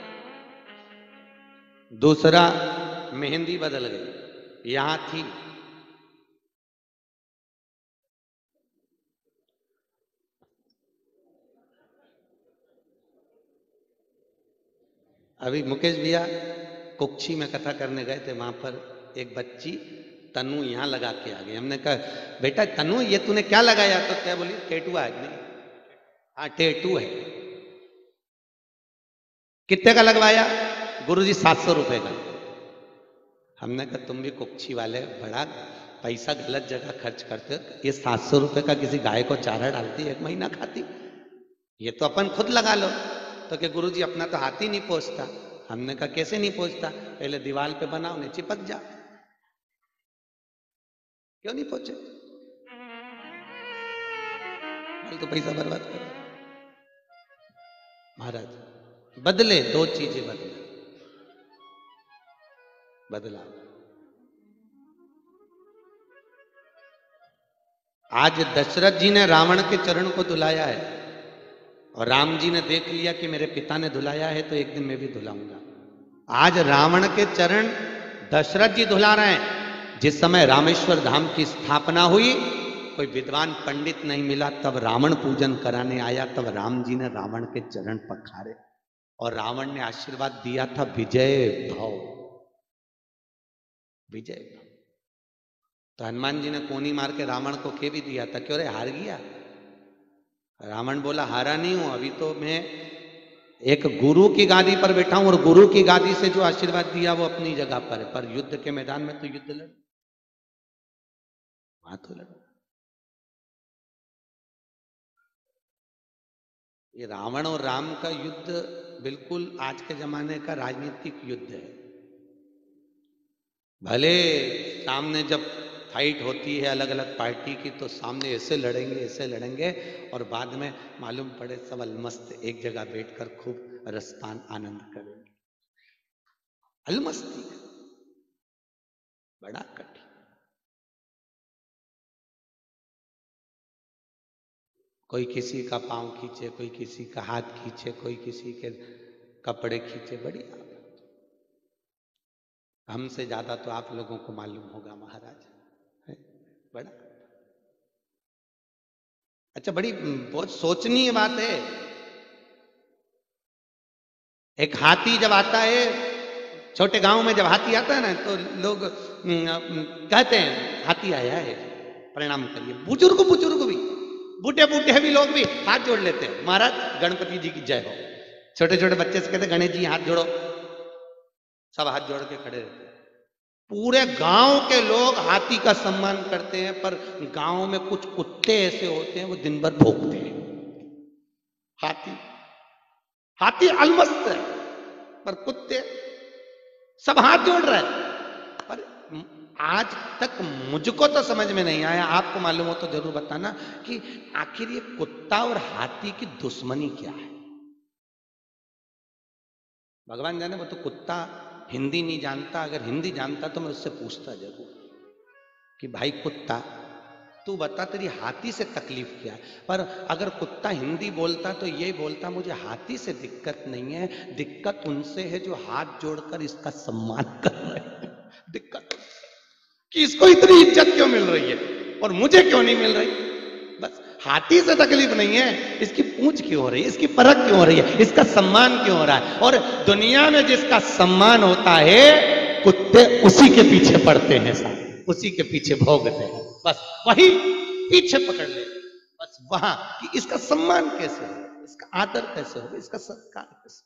दूसरा मेहंदी बदल गई। यहां थी, अभी मुकेश भैया कुक्षी में कथा करने गए थे, वहां पर एक बच्ची तनु यहां लगा के आ गई। हमने कहा बेटा तनु ये तूने क्या लगाया? तो क्या बोली टेटू है। नहीं हाँ टेटू है। कितने का लगवाया? गुरुजी सात सौ रुपए का। हमने कहा तुम भी कुक्षी वाले बड़ा पैसा गलत जगह खर्च करते हो। ये सात सौ रुपए का किसी गाय को चारा डालती एक महीना खाती, ये तो अपन खुद लगा लो। तो कि गुरुजी अपना तो हाथ ही नहीं पहुंचता। हमने कहा कैसे नहीं पहुंचता? पहले दीवार पे बनाओ, नहीं चिपक जा। क्यों नहीं पहुंचे? तो पैसा बर्बाद करो। महाराज बदले, दो चीजें बदले, बदला। आज दशरथ जी ने रावण के चरण को धुलाया है और राम जी ने देख लिया कि मेरे पिता ने धुलाया है तो एक दिन मैं भी धुलाऊंगा। आज रावण के चरण दशरथ जी धुला रहे हैं। जिस समय रामेश्वर धाम की स्थापना हुई कोई विद्वान पंडित नहीं मिला, तब रावण पूजन कराने आया, तब राम जी ने रावण के चरण पखारे और रावण ने आशीर्वाद दिया था विजय भव, विजय भव। तो हनुमान जी ने कोनी मार के रावण को खे भी दिया था, क्यों रे हार गया? रावण बोला हारा नहीं हूं, अभी तो मैं एक गुरु की गादी पर बैठा हूं और गुरु की गादी से जो आशीर्वाद दिया वो अपनी जगह पर है, पर युद्ध के मैदान में तो युद्ध लड़, वहां तो लड़। ये रावण और राम का युद्ध बिल्कुल आज के जमाने का राजनीतिक युद्ध है। भले सामने जब फाइट होती है अलग अलग पार्टी की तो सामने ऐसे लड़ेंगे ऐसे लड़ेंगे और बाद में मालूम पड़े सब अलमस्त एक जगह बैठकर खूब रसपान आनंद करेंगे। अलमस्ती बड़ा कठिन। कोई किसी का पांव खींचे, कोई किसी का हाथ खींचे, कोई किसी के कपड़े खींचे, बड़ी हमसे ज्यादा तो आप लोगों को मालूम होगा महाराज, है बड़ा अच्छा। बड़ी बहुत सोचनीय बात है। एक हाथी जब आता है, छोटे गांव में जब हाथी आता है ना तो लोग कहते हैं हाथी आया है प्रणाम करिए। बुजुर्ग बुजुर्ग भी, बूढ़े बूढ़े भी लोग भी हाथ जोड़ लेते हैं, महाराज गणपति जी की जय हो। छोटे छोटे बच्चे से कहते गणेश जी हाथ जोड़ो, सब हाथ जोड़ के खड़े रहते हैं। पूरे गांव के लोग हाथी का सम्मान करते हैं, पर गांव में कुछ कुत्ते ऐसे होते हैं वो दिन भर भौंकते हैं। हाथी हाथी अलमस्त है पर कुत्ते सब हाथ जोड़ रहे हैं। पर आज तक मुझको तो समझ में नहीं आया, आपको मालूम हो तो जरूर बताना कि आखिर ये कुत्ता और हाथी की दुश्मनी क्या है। भगवान जाने, वो तो कुत्ता हिंदी नहीं जानता, अगर हिंदी जानता तो मैं उससे पूछता जरूर कि भाई कुत्ता तू बता तेरी हाथी से तकलीफ क्या है। पर अगर कुत्ता हिंदी बोलता तो यही बोलता मुझे हाथी से दिक्कत नहीं है, दिक्कत उनसे है जो हाथ जोड़कर इसका सम्मान कर रहे हैं। दिक्कत कि इसको इतनी इज्जत क्यों मिल रही है और मुझे क्यों नहीं मिल रही। बस हाथी से तकलीफ नहीं है, इसकी पूंछ क्यों हो रही है, इसकी परख क्यों हो रही है, इसका सम्मान क्यों हो रहा है। और दुनिया में जिसका सम्मान होता है, कुत्ते उसी के पीछे पड़ते हैं साहब, उसी के पीछे भोगते हैं, बस वही पीछे पकड़ ले, बस वहां कि इसका सम्मान कैसे हो, इसका आदर कैसे हो, इसका सत्कार कैसे।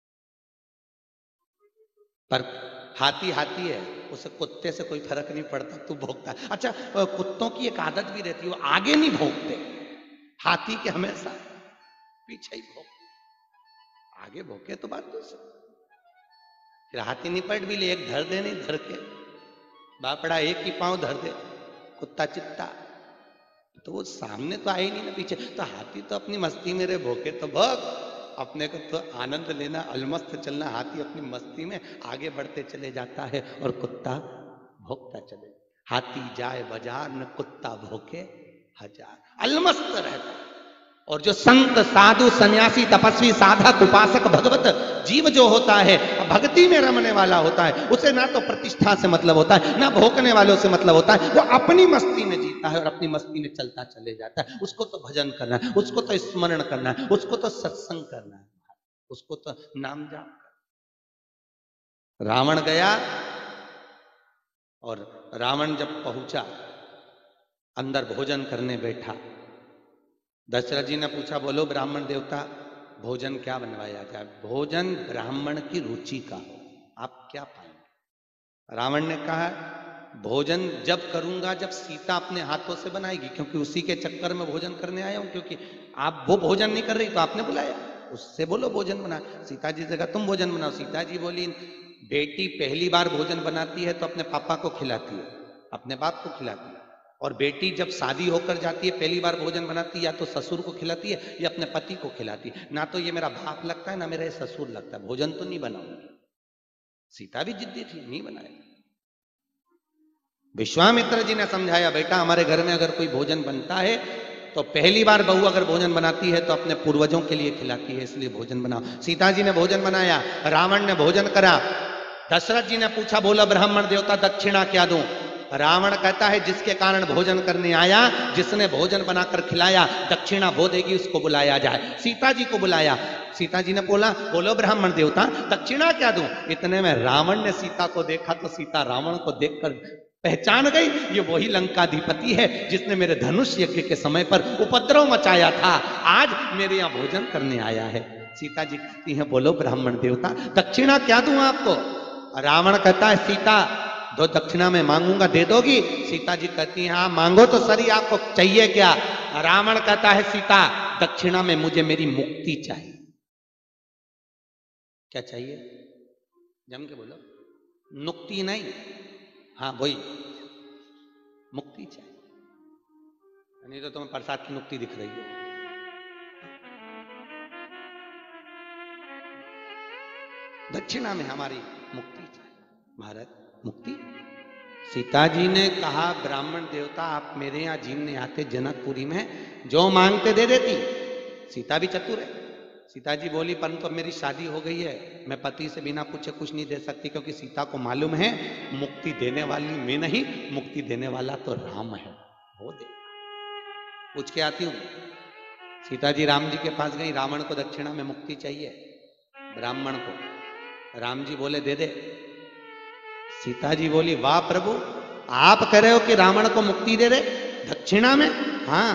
पर हाथी हाथी है, उसे कुत्ते से कोई फर्क नहीं पड़ता, तू भोगता है। अच्छा, कुत्तों की एक आदत भी रहती है, वो आगे नहीं भोगते, हाथी के हमेशा पीछे ही भोगते, आगे भोगे तो बात दूसरी। फिर हाथी निपट भी ले, एक धर दे नहीं धर के, बापड़ा एक ही पांव धर दे, कुत्ता चित्ता, तो वो सामने तो आए नहीं ना पीछे। तो हाथी तो अपनी मस्ती में रे, भोगे तो भोग, अपने को तो आनंद लेना, अलमस्त चलना। हाथी अपनी मस्ती में आगे बढ़ते चले जाता है और कुत्ता भोगता चले। हाथी जाए बाजार न कुत्ता भोगे हजार, अलमस्त रहता है। और जो संत साधु सन्यासी तपस्वी साधक उपासक भगवत जीव जो होता है, भक्ति में रमने वाला होता है, उसे ना तो प्रतिष्ठा से मतलब होता है, ना भोगने वालों से मतलब होता है। वो अपनी मस्ती में जीता है और अपनी मस्ती में चलता चले जाता है। उसको तो भजन करना है, उसको तो स्मरण करना है, उसको तो सत्संग करना है, उसको तो नाम जाप करना। रावण गया और रावण जब पहुंचा, अंदर भोजन करने बैठा, दशरथ जी ने पूछा, बोलो ब्राह्मण देवता, भोजन क्या बनवाया जाए। भोजन ब्राह्मण की रुचि का हो, आप क्या पाएंगे। रावण ने कहा, भोजन जब करूंगा जब सीता अपने हाथों से बनाएगी, क्योंकि उसी के चक्कर में भोजन करने आया हूं। क्योंकि आप वो भोजन नहीं कर रही तो आपने बुलाया, उससे बोलो भोजन बना। सीता जी से कहा तुम भोजन बनाओ। सीता जी बोली, बेटी पहली बार भोजन बनाती है तो अपने पापा को खिलाती है, अपने बाप को खिलाती है। और बेटी जब शादी होकर जाती है पहली बार भोजन बनाती है, या तो ससुर को खिलाती है या अपने पति को खिलाती है। ना तो ये मेरा बाप लगता है ना मेरा ये ससुर लगता है, भोजन तो नहीं बनाऊंगी। सीता भी जिद्दी थी, नहीं बनाया। विश्वामित्र जी ने समझाया, बेटा हमारे घर में अगर कोई भोजन बनता है तो पहली बार बहू अगर भोजन बनाती है तो अपने पूर्वजों के लिए खिलाती है, इसलिए भोजन बनाओ। सीता जी ने भोजन बनाया, रावण ने भोजन करा। दशरथ जी ने पूछा, बोला ब्राह्मण देवता दक्षिणा क्या दूं। रावण कहता है, जिसके कारण भोजन करने आया, जिसने भोजन बनाकर खिलाया, दक्षिणा वो देगी, उसको बुलाया जाए। सीता जी को बुलाया। सीता जी ने बोला, बोलो ब्राह्मण देवता दक्षिणा क्या दूं। इतने में रावण ने सीता को देखा तो सीता रावण को देखकर पहचान गई, ये वही लंकाधिपति है जिसने मेरे धनुष यज्ञ के समय पर उपद्रव मचाया था, आज मेरे यहाँ भोजन करने आया है। सीता जी कहती हैं, बोलो ब्राह्मण देवता दक्षिणा क्या दूं आपको। रावण कहता है, सीता दो दक्षिणा में मांगूंगा, दे दोगी। सीता जी कहती हैं, हाँ मांगो तो सही, आपको चाहिए क्या। रावण कहता है, सीता दक्षिणा में मुझे मेरी मुक्ति चाहिए। क्या चाहिए, जम के बोलो। मुक्ति नहीं, हाँ वही मुक्ति चाहिए, नहीं तो तुम्हें प्रसाद की मुक्ति दिख रही हो। दक्षिणा में हमारी मुक्ति चाहिए, भारत मुक्ति। सीता जी ने कहा, ब्राह्मण देवता आप मेरे यहाँ जीवने आते जनकपुरी में, जो मांगते दे देती। सीता भी चतुर है। सीता जी बोली, परंतु अब मेरी शादी हो गई है, मैं पति से बिना पूछे कुछ नहीं दे सकती, क्योंकि सीता को मालूम है मुक्ति देने वाली मैं नहीं, मुक्ति देने वाला तो राम है, वो दे। पूछ के आती हूँ। सीता जी राम जी के पास गई, रावण को दक्षिणा में मुक्ति चाहिए, ब्राह्मण को। राम जी बोले, दे दे। सीता जी बोली, वाह प्रभु, आप कह रहे हो कि रावण को मुक्ति दे दे दक्षिणा में। हाँ।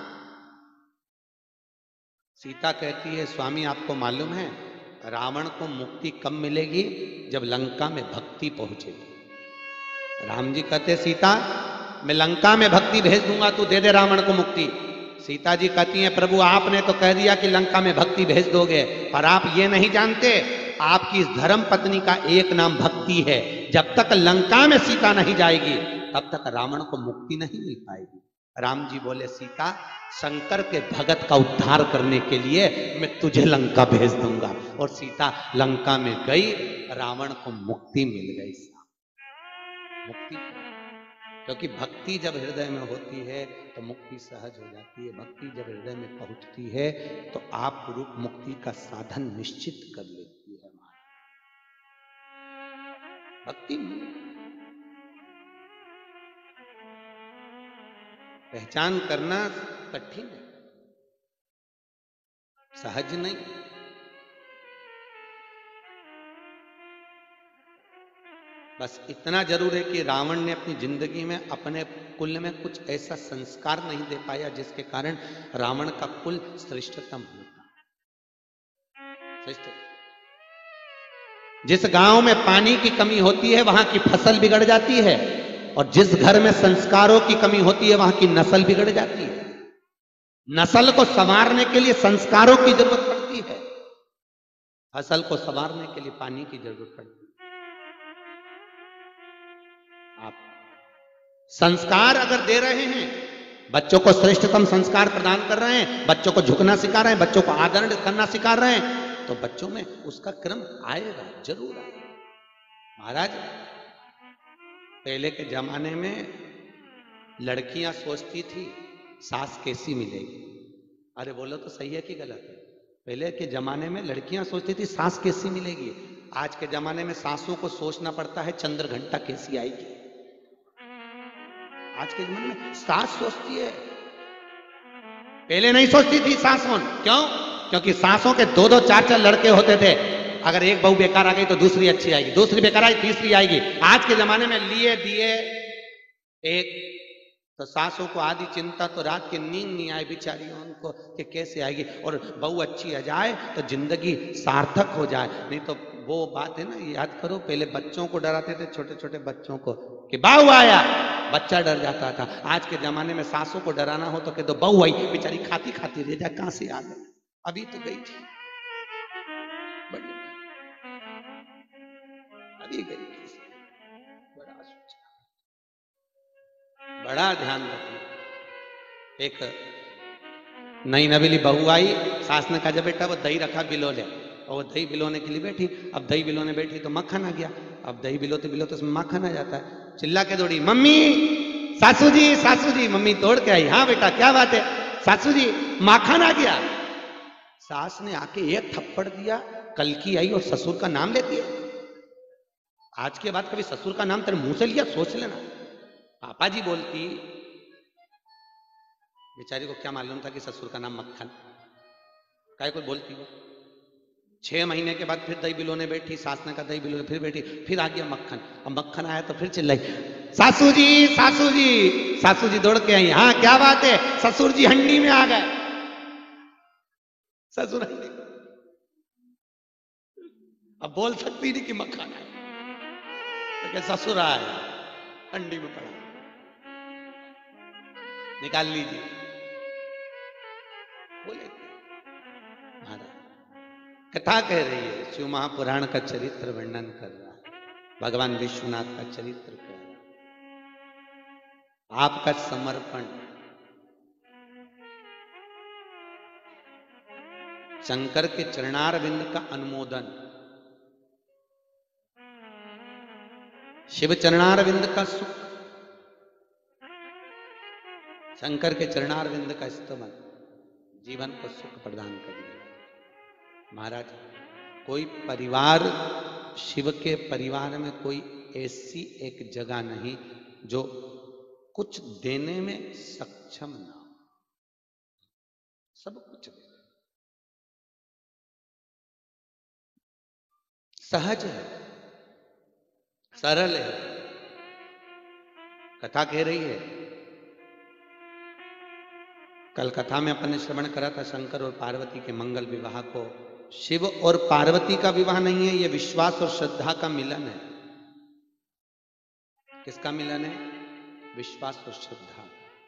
सीता कहती है, स्वामी आपको मालूम है रावण को मुक्ति कब मिलेगी, जब लंका में भक्ति पहुंचेगी। राम जी कहते, सीता मैं लंका में भक्ति भेज दूंगा, तू दे दे रावण को मुक्ति। सीता जी कहती हैं, प्रभु आपने तो कह दिया कि लंका में भक्ति भेज दोगे, पर आप ये नहीं जानते आपकी इस धर्म पत्नी का एक नाम भक्ति है। जब तक लंका में सीता नहीं जाएगी तब तक रावण को मुक्ति नहीं मिल पाएगी। राम जी बोले, सीता शंकर के भगत का उद्धार करने के लिए मैं तुझे लंका भेज दूंगा। और सीता लंका में गई, रावण को मुक्ति मिल गई। मुक्ति, क्योंकि भक्ति जब हृदय में होती है तो मुक्ति सहज हो जाती है। भक्ति जब हृदय में पहुंचती है तो आप रूप मुक्ति का साधन निश्चित कर लेती है। भक्ति पहचान करना कठिन है, सहज नहीं। बस इतना जरूर है कि रावण ने अपनी जिंदगी में अपने कुल में कुछ ऐसा संस्कार नहीं दे पाया जिसके कारण रावण का कुल श्रेष्ठतम होता। श्रेष्ठ जिस गांव में पानी की कमी होती है वहां की फसल बिगड़ जाती है, और जिस घर में संस्कारों की कमी होती है वहां की नस्ल बिगड़ जाती है। नस्ल को संवारने के लिए संस्कारों की जरूरत पड़ती है, फसल को संवारने के लिए पानी की जरूरत पड़ती है। आप संस्कार अगर दे रहे हैं, बच्चों को श्रेष्ठतम संस्कार प्रदान कर रहे हैं, बच्चों को झुकना सिखा रहे हैं, बच्चों को आदर करना सिखा रहे हैं, तो बच्चों में उसका क्रम आएगा, जरूर आएगा। महाराज पहले के जमाने में लड़कियां सोचती थी सास कैसी मिलेगी। अरे बोलो तो सही है कि गलत है? पहले के जमाने में लड़कियां सोचती थी सास कैसी मिलेगी। आज के जमाने में सासों को सोचना पड़ता है चंद्र घंटा कैसी आएगी। आज के जमाने में सास सोचती है, पहले नहीं सोचती थी सासों। क्यों? क्योंकि सासों के दो दो चार चार लड़के होते थे। अगर एक बहू बेकार आ गई तो दूसरी अच्छी आएगी, दूसरी बेकार आई तीसरी आएगी। आज के जमाने में लिए दिए एक, तो सासों को आधी चिंता तो रात की नींद नहीं आए बेचारियों उनको कि कैसे आएगी, और बहू अच्छी आ जाए तो जिंदगी सार्थक हो जाए। नहीं तो वो बात है ना, याद करो पहले बच्चों को डराते थे, छोटे छोटे बच्चों को कि बहू आया, बच्चा डर जाता था। आज के जमाने में सासों को डराना हो तो कह दो बहू आई, बेचारी खाती खाती रह जाए, कहां से आ गई, अभी तो गई थी, अभी गई थी। बड़ा सोचा, बड़ा ध्यान रखना। एक नई नवेली बहू आई, सास ने कहा जब बेटा वो दही रखा बिलो ले, और वो दही बिलोने के लिए बैठी। अब दही बिलोने बैठी तो मक्खन आ गया। अब दही बिलोते बिलोते उसमें मक्खन आ जाता है। चिल्ला के दौड़ी, मम्मी, सासू जी, सासू जी। मम्मी दौड़ के आई, हाँ बेटा क्या बात है? सासू जी मक्खन आ गया। सास ने आके एक थप्पड़ दिया, कल की आई और ससुर का नाम लेती है। आज के बाद कभी ससुर का नाम तेरे मुंह से लिया, सोच लेना। पापा जी बोलती, बेचारी को क्या मालूम था कि ससुर का नाम मक्खन, काय को बोलती वो। छह महीने के बाद फिर दही बिलोने बैठी, सास ने कहा दही बिलोने, फिर बैठी, फिर आ गया मक्खन। अब मक्खन आया तो फिर चिल्लाई, सासू जी, सासू जी। सासू जी दौड़ के आई, हाँ क्या बात है? ससुर जी हंडी में आ गए। ससुर हंडी, अब बोल सकती नहीं कि मक्खन है, तो क्या ससुर आया हंडी में पड़ा, निकाल लीजिए। बोले महाराज कथा कह रही है, शिव महापुराण का चरित्र वर्णन कर रहा है, भगवान विश्वनाथ का चरित्र कह रहा है। आपका समर्पण, शंकर के चरणार विंद का अनुमोदन, शिव चरणार विंद का सुख, शंकर के चरणार विंद का स्तवन जीवन को सुख प्रदान करेगा। महाराज कोई परिवार, शिव के परिवार में कोई ऐसी एक जगह नहीं जो कुछ देने में सक्षम ना हो, सब कुछ दे, सहज है, सरल है। कथा कह रही है, कल कथा में अपन ने श्रवण करा था शंकर और पार्वती के मंगल विवाह को। शिव और पार्वती का विवाह नहीं है, यह विश्वास और श्रद्धा का मिलन है। किसका मिलन है? विश्वास और श्रद्धा।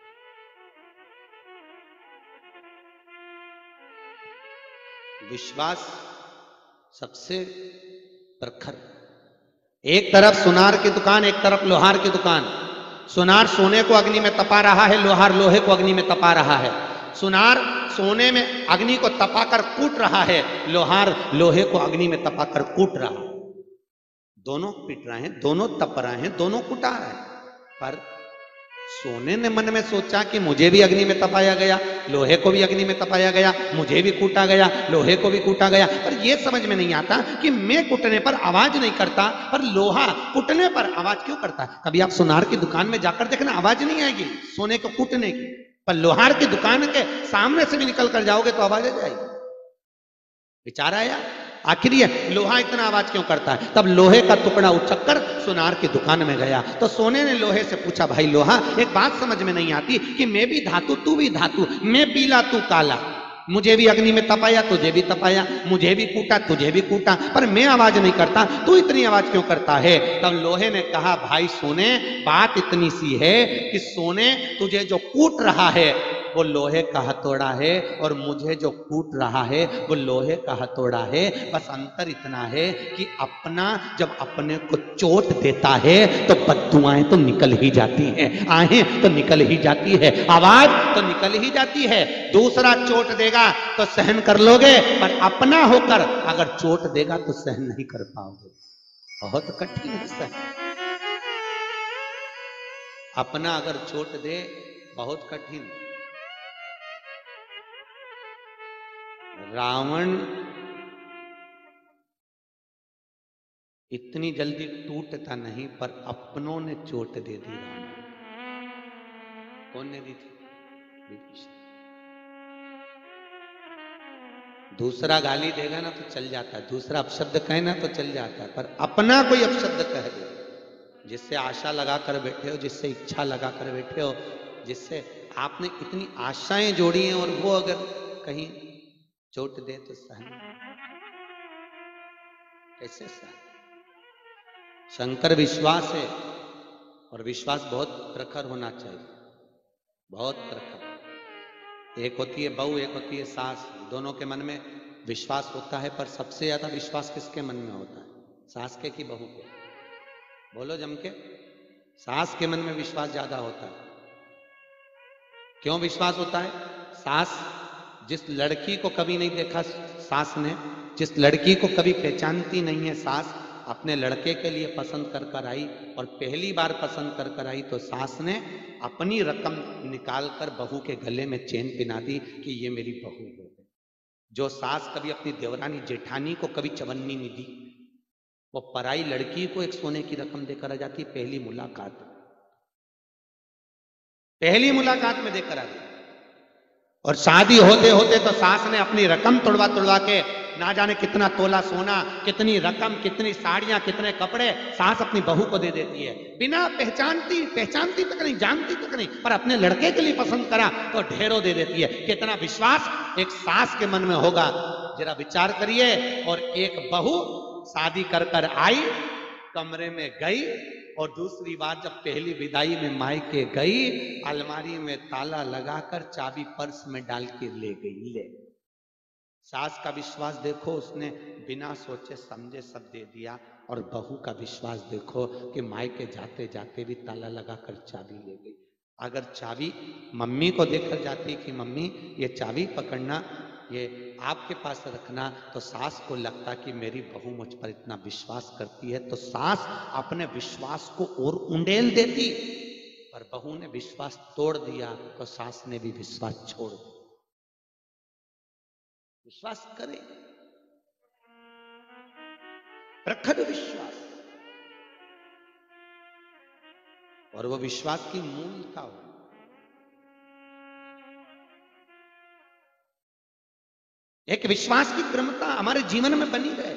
विश्वास सबसे प्रखर। एक तरफ सुनार की दुकान, एक तरफ लोहार की दुकान। सुनार सोने को अग्नि में तपा रहा है, लोहार लोहे को अग्नि में तपा रहा है। सुनार सोने में अग्नि को तपाकर कूट रहा है, लोहार लोहे को अग्नि में तपाकर कूट रहा है। दोनों पिट रहे हैं, दोनों तप रहे हैं, दोनों कुटा रहे हैं। पर सोने ने मन में सोचा कि मुझे भी अग्नि में तपाया गया, लोहे को भी अग्नि में तपाया गया, मुझे भी कूटा गया, लोहे को भी कूटा गया। पर यह समझ में नहीं आता कि मैं कुटने पर आवाज नहीं करता, पर लोहा कुटने पर आवाज क्यों करता है। कभी आप सुनार की दुकान में जाकर देखना, आवाज नहीं आएगी सोने को कूटने की, पर लोहार की दुकान के सामने से भी निकल कर जाओगे तो आवाज आ जाएगी। विचार आया, आखिर ये लोहा इतना आवाज क्यों करता है? तब लोहे का टुकड़ा उचक्कर सुनार की दुकान में गया तो सोने ने लोहे से पूछा, भाई लोहा, एक बात समझ में नहीं आती कि मैं भी धातु तू भी धातु, मैं पीला तू काला, मुझे भी अग्नि में तपाया तुझे भी तपाया, मुझे भी कूटा तुझे भी कूटा, पर मैं आवाज नहीं करता, तू इतनी आवाज क्यों करता है? तब लोहे ने कहा, भाई सोने, बात इतनी सी है कि सोने तुझे जो कूट रहा है वो लोहे का हथौड़ा है और मुझे जो कूट रहा है वो लोहे का हथौड़ा है। बस अंतर इतना है कि अपना जब अपने को चोट देता है तो बद्दुआएं तो निकल ही जाती हैं, आहें तो निकल ही जाती है, आवाज तो निकल ही जाती है। दूसरा चोट देगा तो सहन कर लोगे, पर अपना होकर अगर चोट देगा तो सहन नहीं कर पाओगे। बहुत कठिन है सहन। अपना अगर चोट दे बहुत कठिन। रावण इतनी जल्दी टूटता नहीं, पर अपनों ने चोट दे दी रावण। कौन ने दी थी? विभीषण। दूसरा गाली देगा ना तो चल जाता है, दूसरा अपशब्द कहे ना तो चल जाता है, पर अपना कोई अपशब्द कह दे, जिससे आशा लगा कर बैठे हो, जिससे इच्छा लगा कर बैठे हो, जिससे आपने इतनी आशाएं जोड़ी हैं, और वो अगर कहीं चोट दे तो सहन कैसे सहन? शंकर विश्वास है, और विश्वास बहुत प्रखर होना चाहिए, बहुत प्रखर। एक होती है बहू, एक होती है सास, दोनों के मन में विश्वास होता है, पर सबसे ज्यादा विश्वास किसके मन में होता है? सास के कि बहू के? बोलो जम के। सास के मन में विश्वास ज्यादा होता है। क्यों विश्वास होता है? सास जिस लड़की को कभी नहीं देखा सास ने, जिस लड़की को कभी पहचानती नहीं है सास, अपने लड़के के लिए पसंद कर कर आई, और पहली बार पसंद कर कर आई तो सास ने अपनी रकम निकालकर बहू के गले में चेन पहना दी कि ये मेरी बहू है। जो सास कभी अपनी देवरानी जेठानी को कभी चवन्नी नहीं दी, वो पराई लड़की को एक सोने की रकम देकर आ जाती। पहली मुलाकात, पहली मुलाकात में देकर आ गई। और शादी होते होते तो सास ने अपनी रकम तोड़वा तोड़वा के, ना जाने कितना तोला सोना, कितनी रकम, कितनी साड़ियां, कितने कपड़े सास अपनी बहू को दे देती है, बिना पहचानती पहचानती तक नहीं, जानती तक नहीं, पर अपने लड़के के लिए पसंद करा तो ढेरों दे देती है। कितना विश्वास एक सास के मन में होगा, जरा विचार करिए। और एक बहू शादी कर कर आई, कमरे में गई, और दूसरी बार जब पहली विदाई में मायके गई, अलमारी में ताला लगाकर चाबी पर्स में डाल के ले गई। ले सास का विश्वास देखो, उसने बिना सोचे समझे सब दे दिया। और बहू का विश्वास देखो कि मायके जाते जाते भी ताला लगाकर चाबी ले गई। अगर चाबी मम्मी को देकर जाती कि मम्मी ये चाबी पकड़ना, ये आपके पास रखना, तो सास को लगता कि मेरी बहू मुझ पर इतना विश्वास करती है, तो सास अपने विश्वास को और उंडेल देती। पर बहू ने विश्वास तोड़ दिया तो सास ने भी विश्वास छोड़ दिया। विश्वास करे, प्रखर विश्वास, और वो विश्वास की मूलता हो। एक विश्वास की क्रमता हमारे जीवन में बनी रहे।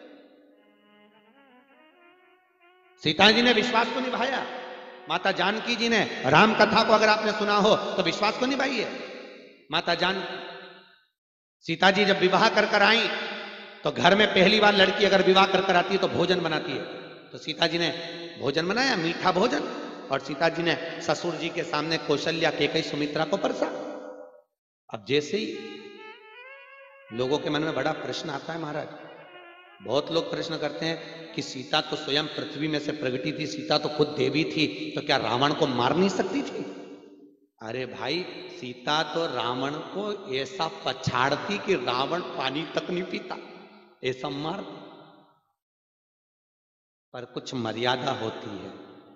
सीता जी ने विश्वास को निभाया, माता जानकी जी ने राम कथा को अगर आपने सुना हो तो विश्वास को निभाई है। माता जान सीता जी जब विवाह कर कर आई तो घर में पहली बार लड़की अगर विवाह कर कर आती है तो भोजन बनाती है, तो सीता जी ने भोजन बनाया, मीठा भोजन, और सीता जी ने ससुर जी के सामने कौशल्या, कैकेयी, सुमित्रा को परसा। अब जैसे ही लोगों के मन में बड़ा प्रश्न आता है महाराज, बहुत लोग प्रश्न करते हैं कि सीता तो स्वयं पृथ्वी में से प्रगटी थी, सीता तो खुद देवी थी, तो क्या रावण को मार नहीं सकती थी? अरे भाई, सीता तो रावण को ऐसा पछाड़ती कि रावण पानी तक नहीं पीता, ऐसा मार। पर कुछ मर्यादा होती है,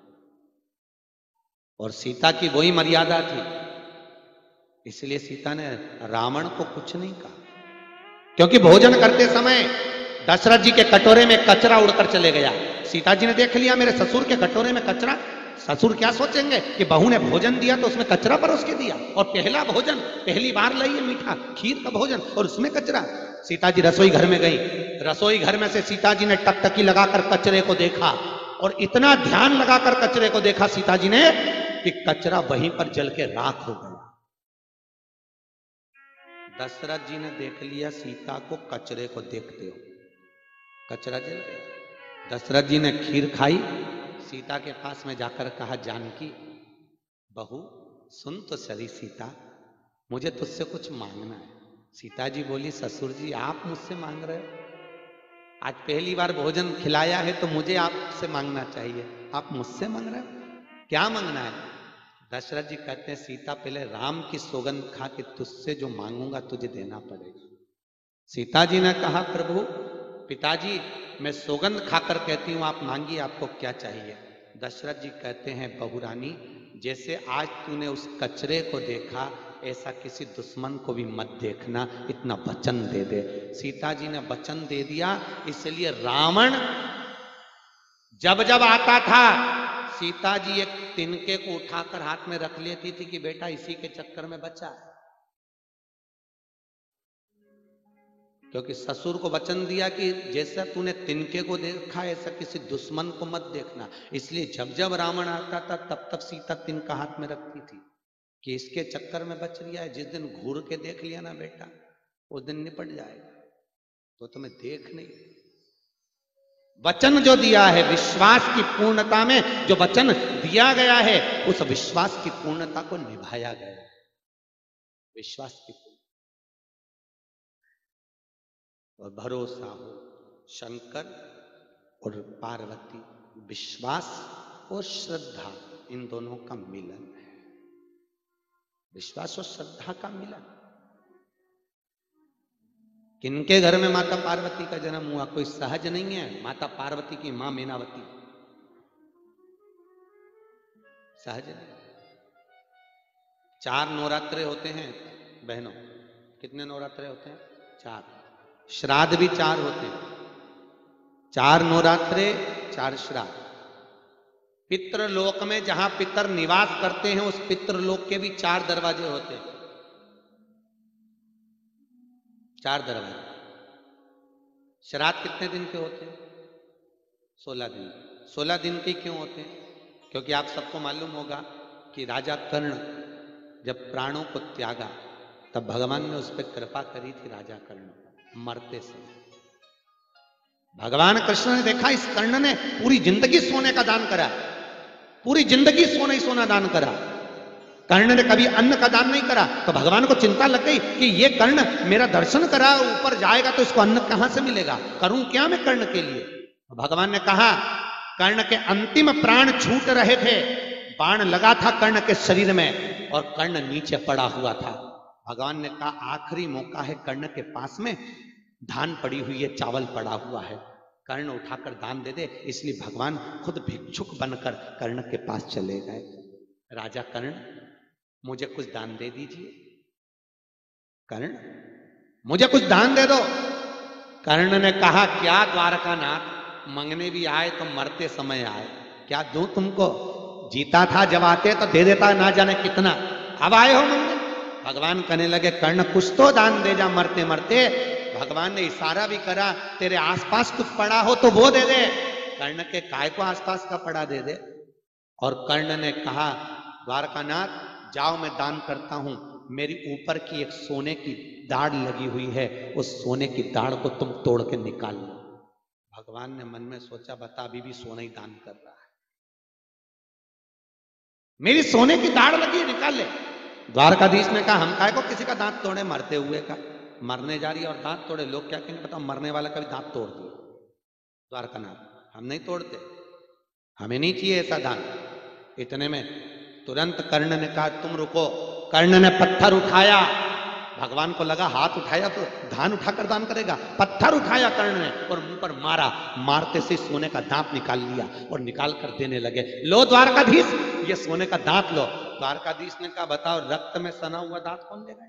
और सीता की वही मर्यादा थी, इसलिए सीता ने रावण को कुछ नहीं कहा। क्योंकि भोजन करते समय दशरथ जी के कटोरे में कचरा उड़कर चले गया। सीता जी ने देख लिया मेरे ससुर के कटोरे में कचरा। ससुर क्या सोचेंगे कि बहू ने भोजन दिया तो उसमें कचरा परोस के दिया, और पहला भोजन, पहली बार लाई है मीठा खीर का भोजन, और उसमें कचरा। सीता जी रसोई घर में गई। रसोई घर में से सीता जी ने टकटकी लगाकर कचरे को देखा और इतना ध्यान लगाकर कचरे को देखा सीता जी ने कि कचरा वहीं पर जल के राख हो गया। दशरथ जी ने देख लिया सीता को कचरे को देखते हो, कचरा जल गया। दशरथ जी ने खीर खाई, सीता के पास में जाकर कहा, जानकी बहू सुन तो सही सीता, मुझे तुझसे कुछ मांगना है। सीता जी बोली, ससुर जी आप मुझसे मांग रहे हो? आज पहली बार भोजन खिलाया है तो मुझे आपसे मांगना चाहिए, आप मुझसे मांग रहे हो, क्या मांगना है? दशरथ जी कहते हैं, सीता पहले राम की सौगंध खा कि तुझसे जो मांगूंगा तुझे देना पड़ेगा। सीता जी ने कहा, प्रभु पिताजी मैं सौगंध खाकर कहती हूं, आप मांगिए, आपको क्या चाहिए? दशरथ जी कहते हैं, बहुरानी जैसे आज तूने उस कचरे को देखा ऐसा किसी दुश्मन को भी मत देखना, इतना वचन दे दे। सीता जी ने वचन दे दिया, इसलिए रावण जब जब आता था सीता जी एक तिनके को उठाकर हाथ में रख लेती थी कि बेटा इसी के चक्कर में बचा है, क्योंकि ससुर को वचन दिया कि जैसा तूने तिनके को देखा ऐसा किसी दुश्मन को मत देखना। इसलिए जब जब रावण आता था तब तब सीता तिनका हाथ में रखती थी कि इसके चक्कर में बच लिया है, जिस दिन घूर के देख लिया ना बेटा उस दिन निपट जाएगा, तो तुम्हें देख नहीं। वचन जो दिया है, विश्वास की पूर्णता में जो वचन दिया गया है उस विश्वास की पूर्णता को निभाया गया है। विश्वास की पूर्णता और भरोसा हो शंकर और पार्वती, विश्वास और श्रद्धा, इन दोनों का मिलन है। विश्वास और श्रद्धा का मिलन। किनके घर में माता पार्वती का जन्म हुआ? कोई सहज नहीं है। माता पार्वती की मां मीनावती, सहज नहीं। चार नवरात्रे होते हैं बहनों। कितने नवरात्रे होते हैं? चार। श्राद्ध भी चार होते हैं। चार नवरात्रे, चार श्राद्ध। पितृलोक में जहां पितर निवास करते हैं उस पितृलोक के भी चार दरवाजे होते हैं। चार दरवाजे। श्राद्ध कितने दिन के होते हैं? सोलह दिन। सोलह दिन के क्यों होते हैं? क्योंकि आप सबको मालूम होगा कि राजा कर्ण जब प्राणों को त्यागा तब भगवान ने उस पर कृपा करी थी। राजा कर्ण मरते समय भगवान कृष्ण ने देखा इस कर्ण ने पूरी जिंदगी सोने का दान करा, पूरी जिंदगी सोना ही सोना दान करा। कर्ण ने कभी अन्न का दान नहीं करा, तो भगवान को चिंता लग गई कि ये कर्ण मेरा दर्शन करा, ऊपर जाएगा तो इसको अन्न कहां से मिलेगा, करूं क्या मैं कर्ण के लिए। भगवान ने कहा, कर्ण के अंतिम प्राण छूट रहे थे, बाण लगा था कर्ण के शरीर में और कर्ण नीचे पड़ा हुआ था। भगवान ने कहा, आखिरी मौका है, कर्ण के पास में धान पड़ी हुई है, चावल पड़ा हुआ है, कर्ण उठाकर दान दे दे। इसलिए भगवान खुद भिक्षुक बनकर कर्ण के पास चले गए। राजा कर्ण मुझे कुछ दान दे दीजिए, कर्ण मुझे कुछ दान दे दो। कर्ण ने कहा, क्या द्वारकानाथ, मंगने भी आए तो मरते समय आए, क्या दूं तुमको? जीता था जब आते तो दे देता ना जाने कितना, अब आए हो मंगने। भगवान कहने लगे, कर्ण कुछ तो दान दे जा मरते मरते। भगवान ने इशारा भी करा, तेरे आसपास कुछ पड़ा हो तो वो दे दे। कर्ण के काय को आसपास का पड़ा दे दे। और कर्ण ने कहा, द्वारकानाथ जाओ मैं दान करता हूं, मेरी ऊपर की एक सोने की दाढ़ लगी हुई है, उस सोने की दाढ़ को तुम तोड़ के निकाल लो। भगवान ने मन में सोचा, बता अभी भी सोना ही दान कर रहा है, मेरी सोने की दाढ़ लगी, निकाल ले। द्वारकाधीश ने कहा, हम काय को किसी का दांत तोड़े, मरते हुए का, मरने जा रही है और दांत तोड़े, लोग क्या कहेंगे बताओ, मरने वाला का भी दांत तोड़ दिए। द्वारकानाथ हम नहीं तोड़ते, हमें नहीं चाहिए ऐसा दान। इतने में तुरंत कर्ण ने कहा, तुम रुको। कर्ण ने पत्थर उठाया, भगवान को लगा हाथ उठाया तो धान उठाकर दान करेगा, पत्थर उठाया कर्ण ने और मुंह पर मारा, मारते से सोने का दांत निकाल लिया और निकाल कर देने लगे, लो द्वारकाधीश ये सोने का दांत लो। द्वारकाधीश ने कहा, बताओ रक्त में सना हुआ दांत कौन लेगा?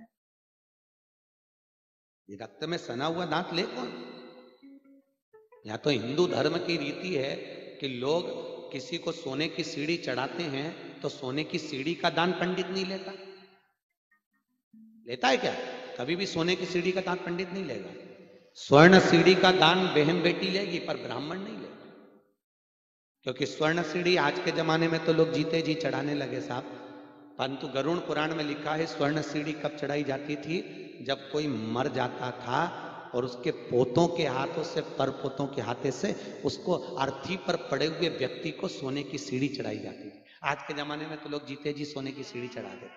ये रक्त में सना हुआ दांत ले कौन? या तो हिंदू धर्म की रीति है कि लोग किसी को सोने की सीढ़ी चढ़ाते हैं तो सोने की सीढ़ी का दान पंडित नहीं लेता। लेता है क्या? कभी भी सोने की सीढ़ी का दान पंडित नहीं लेगा। स्वर्ण सीढ़ी का दान बहन बेटी लेगी पर ब्राह्मण नहीं लेगा, क्योंकि स्वर्ण सीढ़ी आज के जमाने में तो लोग जीते जी चढ़ाने लगे साहब, परंतु गरुड़ पुराण में लिखा है स्वर्ण सीढ़ी कब चढ़ाई जाती थी, जब कोई मर जाता था और उसके पोतों के हाथों से, पर पोतों के हाथे से उसको अर्थी पर पड़े हुए व्यक्ति को सोने की सीढ़ी चढ़ाई जाती थी। आज के जमाने में तो लोग जीते जी सोने की सीढ़ी चढ़ा देते,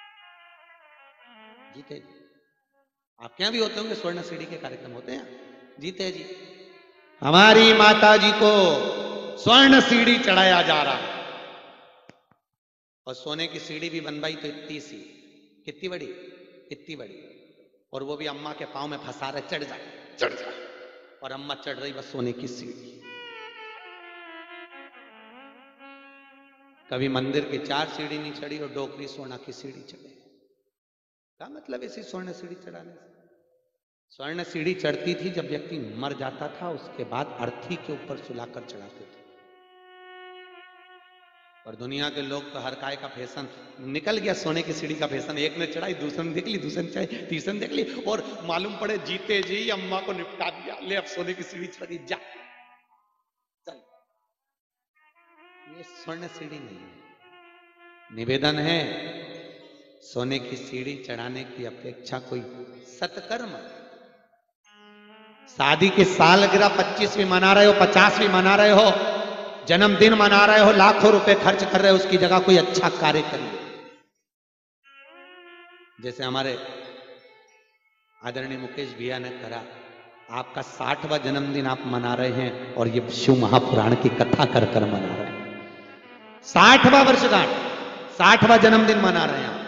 जीते जी। आपके यहां भी होते होंगे स्वर्ण सीढ़ी के कार्यक्रम होते हैं, जीते जी। हमारी माता जी को स्वर्ण सीढ़ी चढ़ाया जा रहा है, और सोने की सीढ़ी भी बनवाई तो इतनी सी, कितनी बड़ी, इतनी बड़ी, और वो भी अम्मा के पांव में फंसा रहे, चढ़ जा चढ़ जा, और अम्मा चढ़ रही बस सोने की सीढ़ी। कभी मंदिर की चार सीढ़ी नहीं चढ़ी और डोकरी सोना की सीढ़ी चढ़े। क्या मतलब इसी स्वर्ण सीढ़ी चढ़ाने से? स्वर्ण सीढ़ी चढ़ती थी जब व्यक्ति मर जाता था, उसके बाद अर्थी के ऊपर सुलाकर चढ़ाते थे। और दुनिया के लोग तो हर काय का फैशन निकल गया, सोने की सीढ़ी का फैशन, एक ने चढ़ाई, दूसरे ने देख ली, दूसरे ने चढ़ाई, तीसरे ने देख ली, और मालूम पड़े जीते जी अम्मा को निपटा दिया, ले अब सोने की सीढ़ी चढ़ी, जा चल। ये स्वर्ण सीढ़ी नहीं है। निवेदन है, सोने की सीढ़ी चढ़ाने की अपेक्षा कोई सत्कर्म, शादी की सालगिरह पच्चीसवीं मना रहे हो, पचासवीं मना रहे हो, जन्मदिन मना रहे हो, लाखों रुपए खर्च कर रहे हो, उसकी जगह कोई अच्छा कार्य करिए। जैसे हमारे आदरणीय मुकेश भैया ने करा, आपका साठवां जन्मदिन आप मना रहे हैं और ये शिव महापुराण की कथा कर कर मना रहे हैं। साठवां वर्षगांठ, साठवां जन्मदिन मना रहे हैं,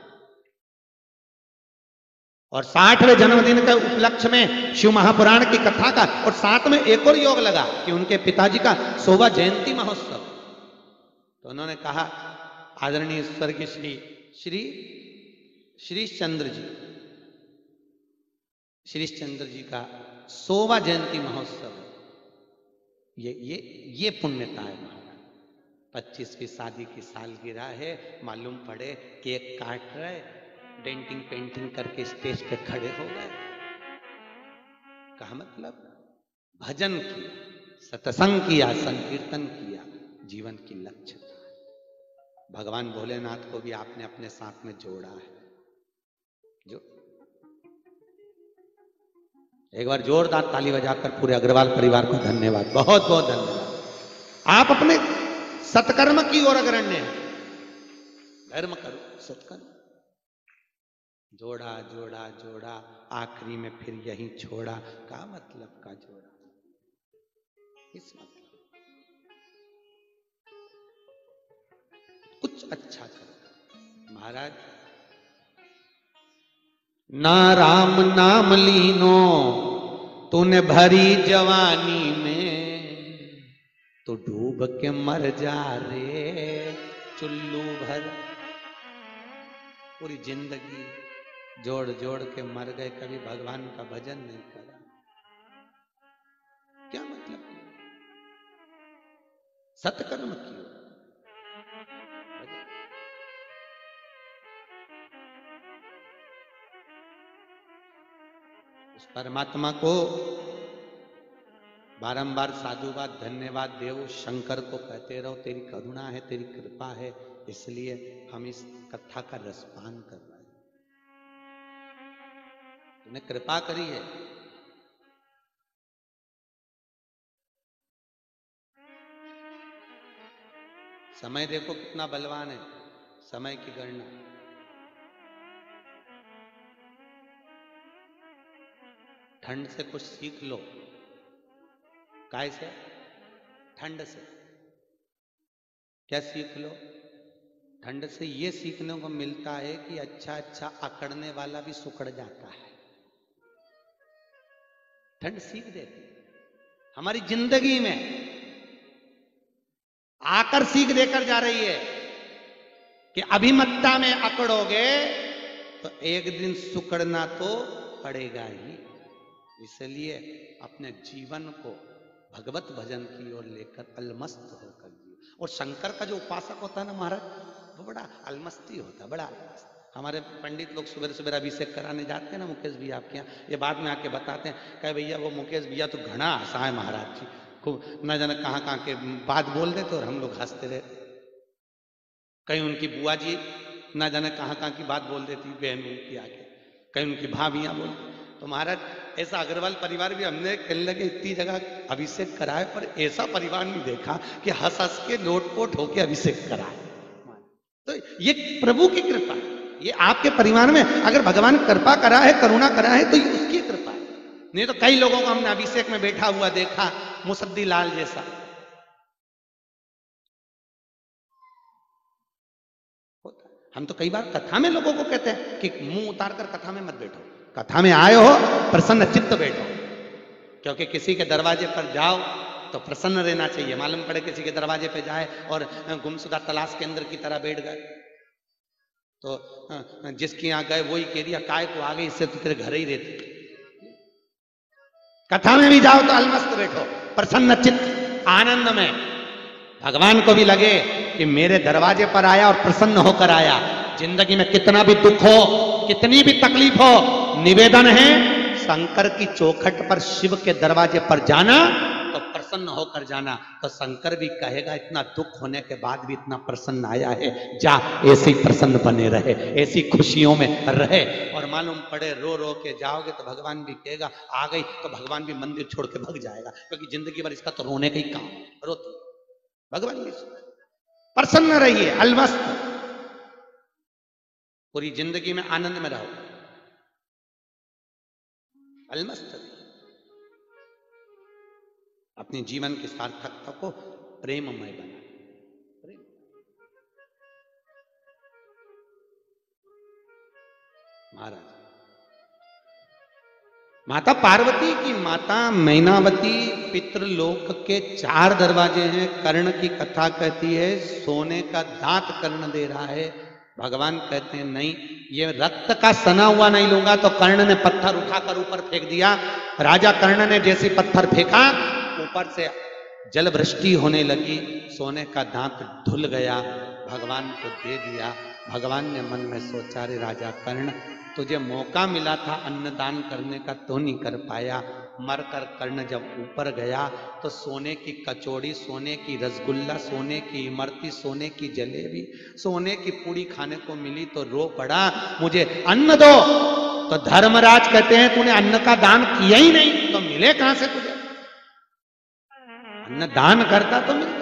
और साठवें जन्मदिन के उपलक्ष्य में शिव महापुराण की कथा का, और साथ में एक और योग लगा कि उनके पिताजी का सौवा जयंती महोत्सव। तो उन्होंने कहा, आदरणीय स्वर्गीय श्री श्री श्री चंद्र जी, श्री चंद्र जी का सौवा जयंती महोत्सव, ये ये ये पुण्यता है महाराज। पच्चीसवीं शादी की सालगिरह है, मालूम पड़े केक काट रहे, डेंटिंग पेंटिंग करके स्टेज पे खड़े हो गए। कहा मतलब भजन किया, सत्संग किया, संकीर्तन किया, जीवन की लक्ष्य था। भगवान भोलेनाथ को भी आपने अपने साथ में जोड़ा है। जो एक बार जोरदार ताली बजाकर पूरे अग्रवाल परिवार को धन्यवाद, बहुत बहुत धन्यवाद। आप अपने सत्कर्म की ओर अग्रण्य हैं। धर्म करो, सत्कर्म, जोड़ा जोड़ा जोड़ा, आखिरी में फिर यही छोड़ा। का मतलब का जोड़ा, इस मतलब कुछ अच्छा करो महाराज। ना राम नाम लीनो तूने भरी जवानी में, तो डूब के मर जा रे चुल्लू भर। पूरी जिंदगी जोड़ जोड़ के मर गए, कभी भगवान का भजन नहीं करा। क्या मतलब? सत्कर्म कियो। उस परमात्मा को बारंबार साधुवाद धन्यवाद देव शंकर को कहते रहो, तेरी करुणा है, तेरी कृपा है, इसलिए हम इस कथा का रसपान कर रहे हैं। तूने कृपा करी है। समय देखो कितना बलवान है, समय की गणना। ठंड से कुछ सीख लो। काय से? ठंड से। क्या सीख लो? ठंड से ये सीखने को मिलता है कि अच्छा अच्छा अकड़ने वाला भी सुकड़ जाता है। ठंड सीख देती हमारी जिंदगी में, आकर सीख देकर जा रही है कि अभिमत्ता में अकड़ोगे तो एक दिन सुकड़ना तो पड़ेगा ही। इसलिए अपने जीवन को भगवत भजन की ओर लेकर अलमस्त होकर जियो। और शंकर का जो उपासक होता है ना महाराज, वो बड़ा अलमस्ती होता है, बड़ा अलमस्त। हमारे पंडित लोग सुबह सुबह अभिषेक कराने जाते हैं ना, मुकेश भैया आपके यहाँ, ये बाद में आके बताते हैं, कहे भैया वो मुकेश भैया तो घना हंसा है महाराज जी, खूब न जाने कहाँ कहाँ के बात बोल देते और हम लोग हंसते रहते। कहीं उनकी बुआ जी न जाने कहाँ कहाँ की बात बोल देती बहन की आके, कहीं उनकी भाभियाँ बोल। तो महाराज ऐसा अग्रवाल परिवार भी हमने कहने लगे इतनी जगह अभिषेक कराए, पर ऐसा परिवार नहीं देखा कि हंस हंस के लोटपोट होके अभिषेक कराए। तो ये प्रभु की कृपा है, ये आपके परिवार में अगर भगवान कृपा करा है, करुणा करा है, तो ये उसकी कृपा है। नहीं तो कई लोगों को हमने अभिषेक में बैठा हुआ देखा, मुसद्दी लाल जैसा। हम तो कई बार कथा में लोगों को कहते हैं कि मुंह उतार कर कथा में मत बैठो, कथा में आए हो प्रसन्न चित्त बैठो, क्योंकि किसी के दरवाजे पर जाओ तो प्रसन्न रहना चाहिए। मालूम पड़े किसी के दरवाजे पे जाए और गुमशुदा तलाश केंद्र की तरह बैठ गए, तो जिसके यहाँ गए वही कह दिया काय को आ गई, इससे तो तेरे घर ही रहते। कथा में भी जाओ तो अलमस्त बैठो, प्रसन्न चित्त आनंद में, भगवान को भी लगे कि मेरे दरवाजे पर आया और प्रसन्न होकर आया। जिंदगी में कितना भी दुख हो, कितनी भी तकलीफ हो, निवेदन है शंकर की चौखट पर शिव के दरवाजे पर जाना तो प्रसन्न होकर जाना। तो शंकर भी कहेगा इतना दुख होने के बाद भी इतना प्रसन्न आया है, जा ऐसे ही प्रसन्न बने रहे, ऐसी खुशियों में रहे। और मालूम पड़े रो रो के जाओगे तो भगवान भी कहेगा आ गई, तो भगवान भी मंदिर छोड़ के भग जाएगा, क्योंकि जिंदगी भर इसका तो रोने का ही काम है, रोती भगवान भी। प्रसन्न रहिए, अलमस्त, पूरी जिंदगी में आनंद में रहो, अलमस्त रहिए। अपने जीवन की सार्थकता को प्रेममय बना। प्रेम। महाराज माता पार्वती की माता मैनावती पितृलोक के चार दरवाजे हैं। कर्ण की कथा कहती है सोने का दांत कर्ण दे रहा है, भगवान कहते हैं नहीं, ये रक्त का सना हुआ नहीं लूंगा। तो कर्ण ने पत्थर उठाकर ऊपर फेंक दिया। राजा कर्ण ने जैसे पत्थर फेंका, ऊपर से जल वृष्टि होने लगी, सोने का दांत धुल गया, भगवान को दे दिया। भगवान ने मन में सोचा रे राजा कर्ण, तुझे मौका मिला था अन्नदान करने का तो नहीं कर पाया। मरकर कर्ण जब ऊपर गया तो सोने की कचौड़ी, सोने की रसगुल्ला, सोने की इमरती, सोने की जलेबी, सोने की पूड़ी खाने को मिली तो रो पड़ा मुझे अन्न दो। तो धर्मराज कहते हैं तूने अन्न का दान किया ही नहीं तो मिले कहां से तुझे? अन्न दान करता तो मिलता।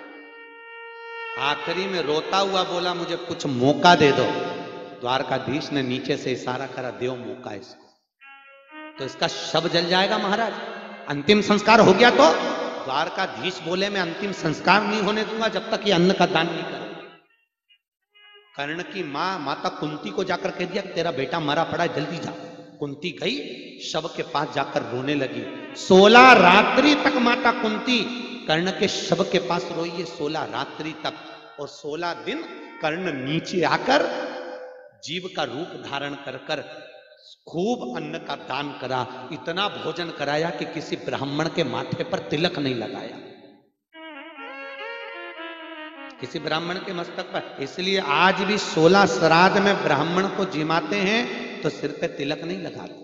आखिरी में रोता हुआ बोला मुझे कुछ मौका दे दो। द्वारकाधीश ने नीचे से इशारा करा, देव मौका इसको, तो इसका शव जल जाएगा महाराज। अंतिम संस्कार हो गया तो द्वारकाधीश बोले मैं अंतिम संस्कार नहीं होने दूंगा जब तक ये अन्न का दान नहीं करे। कर्ण की मां माता कुंती को जाकर कह दिया तेरा बेटा मरा पड़ा है, जल्दी जा। कुंती गई, शव के पास जाकर रोने लगी। सोलह रात्रि तक माता कुंती कर्ण के शव के पास रोई है, सोलह रात्रि तक। और सोलह दिन कर्ण नीचे आकर जीव का रूप धारण कर कर खूब अन्न का दान करा। इतना भोजन कराया कि किसी ब्राह्मण के माथे पर तिलक नहीं लगाया, किसी ब्राह्मण के मस्तक पर। इसलिए आज भी सोलह श्राद्ध में ब्राह्मण को जिमाते हैं तो सिर पे तिलक नहीं लगाते,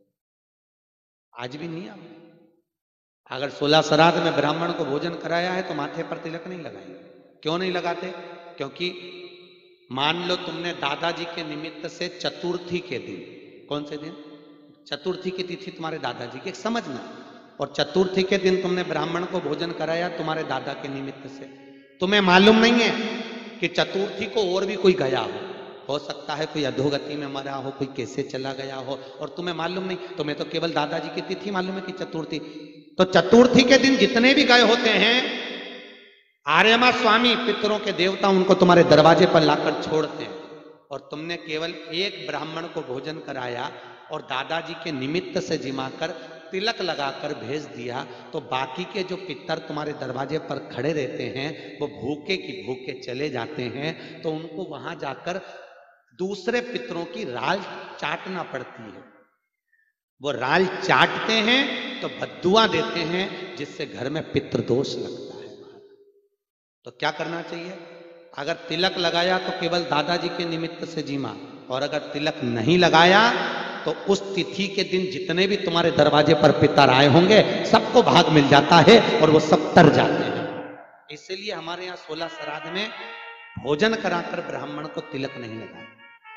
आज भी नियम। अगर सोलह श्राद्ध में ब्राह्मण को भोजन कराया है तो माथे पर तिलक नहीं लगाएंगे। क्यों नहीं लगाते? क्योंकि मान लो तुमने दादाजी के निमित्त से चतुर्थी के दिन, कौन से दिन? चतुर्थी की तिथि तुम्हारे दादाजी की, समझना। और चतुर्थी के दिन तुमने ब्राह्मण को भोजन कराया तुम्हारे दादा के निमित्त से। तुम्हें मालूम नहीं है कि चतुर्थी को और भी कोई गया हो हो सकता है कोई अधोगति में मरा हो, कोई कैसे चला गया हो, और तुम्हें मालूम नहीं। तुम्हें तो केवल दादाजी की तिथि मालूम है कि चतुर्थी। तो चतुर्थी के दिन जितने भी गए होते हैं आर्यमा स्वामी पितरों के देवता उनको तुम्हारे दरवाजे पर लाकर छोड़ते हैं। और तुमने केवल एक ब्राह्मण को भोजन कराया और दादाजी के निमित्त से जिमाकर तिलक लगाकर भेज दिया, तो बाकी के जो पितर तुम्हारे दरवाजे पर खड़े रहते हैं वो भूखे की भूखे चले जाते हैं। तो उनको वहां जाकर दूसरे पितरों की राल चाटना पड़ती है। वो राल चाटते हैं तो बद्दुआ देते हैं, जिससे घर में पितृदोष लगता है। तो क्या करना चाहिए? अगर तिलक लगाया तो केवल दादाजी के निमित्त से जिमा, और अगर तिलक नहीं लगाया तो उस तिथि के दिन जितने भी तुम्हारे दरवाजे पर पितर आए होंगे सबको भाग मिल जाता है और वो सब तर जाते हैं। इसीलिए हमारे यहाँ सोलह श्राद्ध में भोजन कराकर ब्राह्मण को तिलक नहीं लगाया।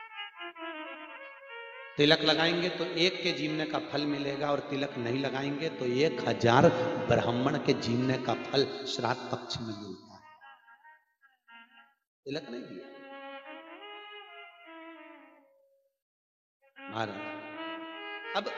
तिलक लगाएंगे तो एक के जीवने का फल मिलेगा और तिलक नहीं लगाएंगे तो एक हजार ब्राह्मण के जीवने का फल श्राद्ध पक्ष में मिलता है। तिलक नहीं दिया महाराज। अब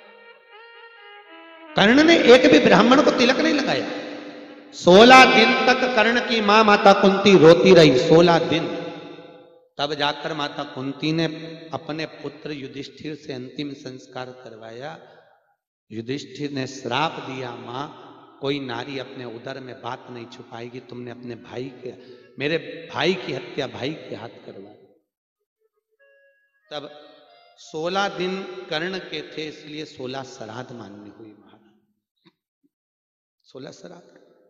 कर्ण ने एक भी ब्राह्मण को तिलक नहीं लगाया। सोलह दिन तक कर्ण की मां माता कुंती रोती रही, सोलह दिन। तब जाकर माता कुंती ने अपने पुत्र युधिष्ठिर से अंतिम संस्कार करवाया। युधिष्ठिर ने श्राप दिया, मां कोई नारी अपने उदर में बात नहीं छुपाएगी, तुमने अपने भाई के मेरे भाई की हत्या भाई के हाथ करवाई। तब सोलह दिन कर्ण के थे, इसलिए सोलह श्राद्ध मान्य हुई महाराज। सोलह श्राद्ध,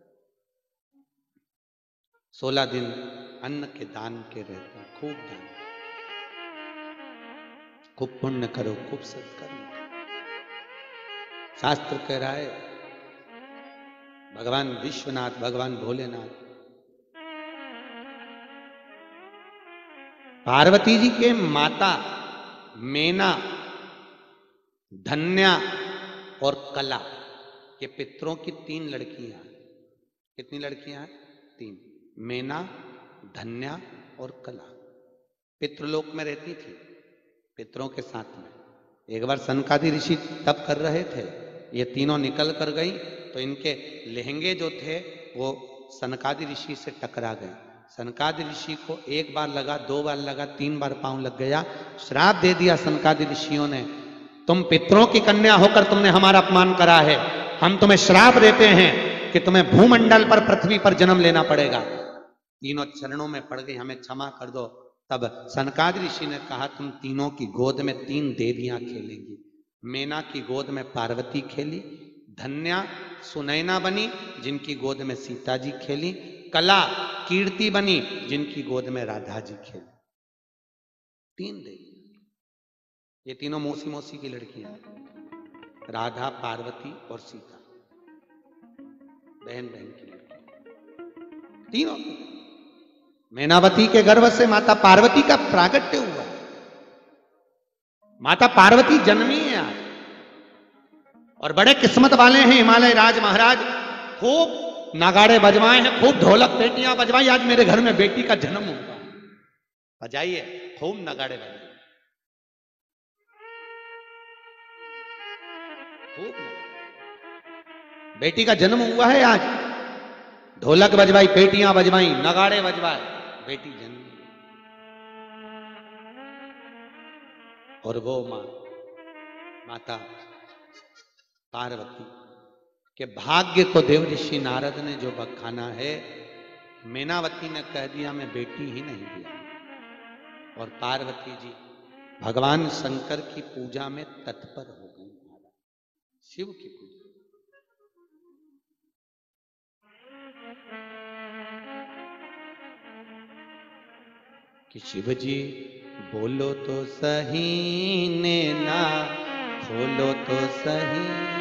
सोलह दिन अन्न के दान के रहते हैं। खूब दान, खूब पुण्य करो, खूब सत्कर्म। शास्त्र कह रहा है भगवान विश्वनाथ, भगवान भोलेनाथ पार्वती जी के माता मेना, धन्या और कला के पितरों की तीन लड़कियां। कितनी लड़कियां हैं? तीन। मेना, धन्या और कला पितृलोक में रहती थी, पितरों के साथ में। एक बार सनकादि ऋषि तप कर रहे थे, ये तीनों निकल कर गई तो इनके लहंगे जो थे वो सनकादि ऋषि से टकरा गए। सनकादि ऋषि को एक बार लगा, दो बार लगा, तीन बार पांव लग गया। श्राप दे दिया सनकादि ऋषियों ने, तुम पितरों की कन्या होकर तुमने हमारा अपमान करा है, हम तुम्हें श्राप देते हैं कि तुम्हें भूमंडल पर, पृथ्वी पर जन्म लेना पड़ेगा। तीनों चरणों में पड़ गई, हमें क्षमा कर दो। तब सनकादि ऋषि ने कहा तुम तीनों की गोद में तीन देवियां खेलेंगी। मेना की गोद में पार्वती खेली, धन्या सुनैना बनी जिनकी गोद में सीता जी खेली, कला कीर्ति बनी जिनकी गोद में राधा जी खेली। तीन देवी, ये तीनों मौसी मौसी की लड़कियां, राधा, पार्वती और सीता, बहन बहन की लड़कियां तीनों। मैनावती के गर्भ से माता पार्वती का प्रागट्य हुआ। माता पार्वती जन्मी है आज, और बड़े किस्मत वाले हैं हिमालय राज महाराज। खूब नगाड़े बजवाए हैं, खूब ढोलक पेटियां बजवाई। आज मेरे घर में बेटी का जन्म हुआ, बजाइए, खूब नगाड़े बजाइए, खूब नगाड़े। बेटी का जन्म हुआ है आज, ढोलक बजवाई, पेटियां बजवाई, नगाड़े बजवाए, बेटी जन्मी। और वो मां माता पार्वती के भाग्य को देव ऋषि नारद ने जो बखाना है, मैनावती ने कह दिया मैं बेटी ही नहीं दिया। और पार्वती जी भगवान शंकर की पूजा में तत्पर हो गई, शिव की पूजा। कि शिव जी बोलो तो सही, नैना खोलो तो सही,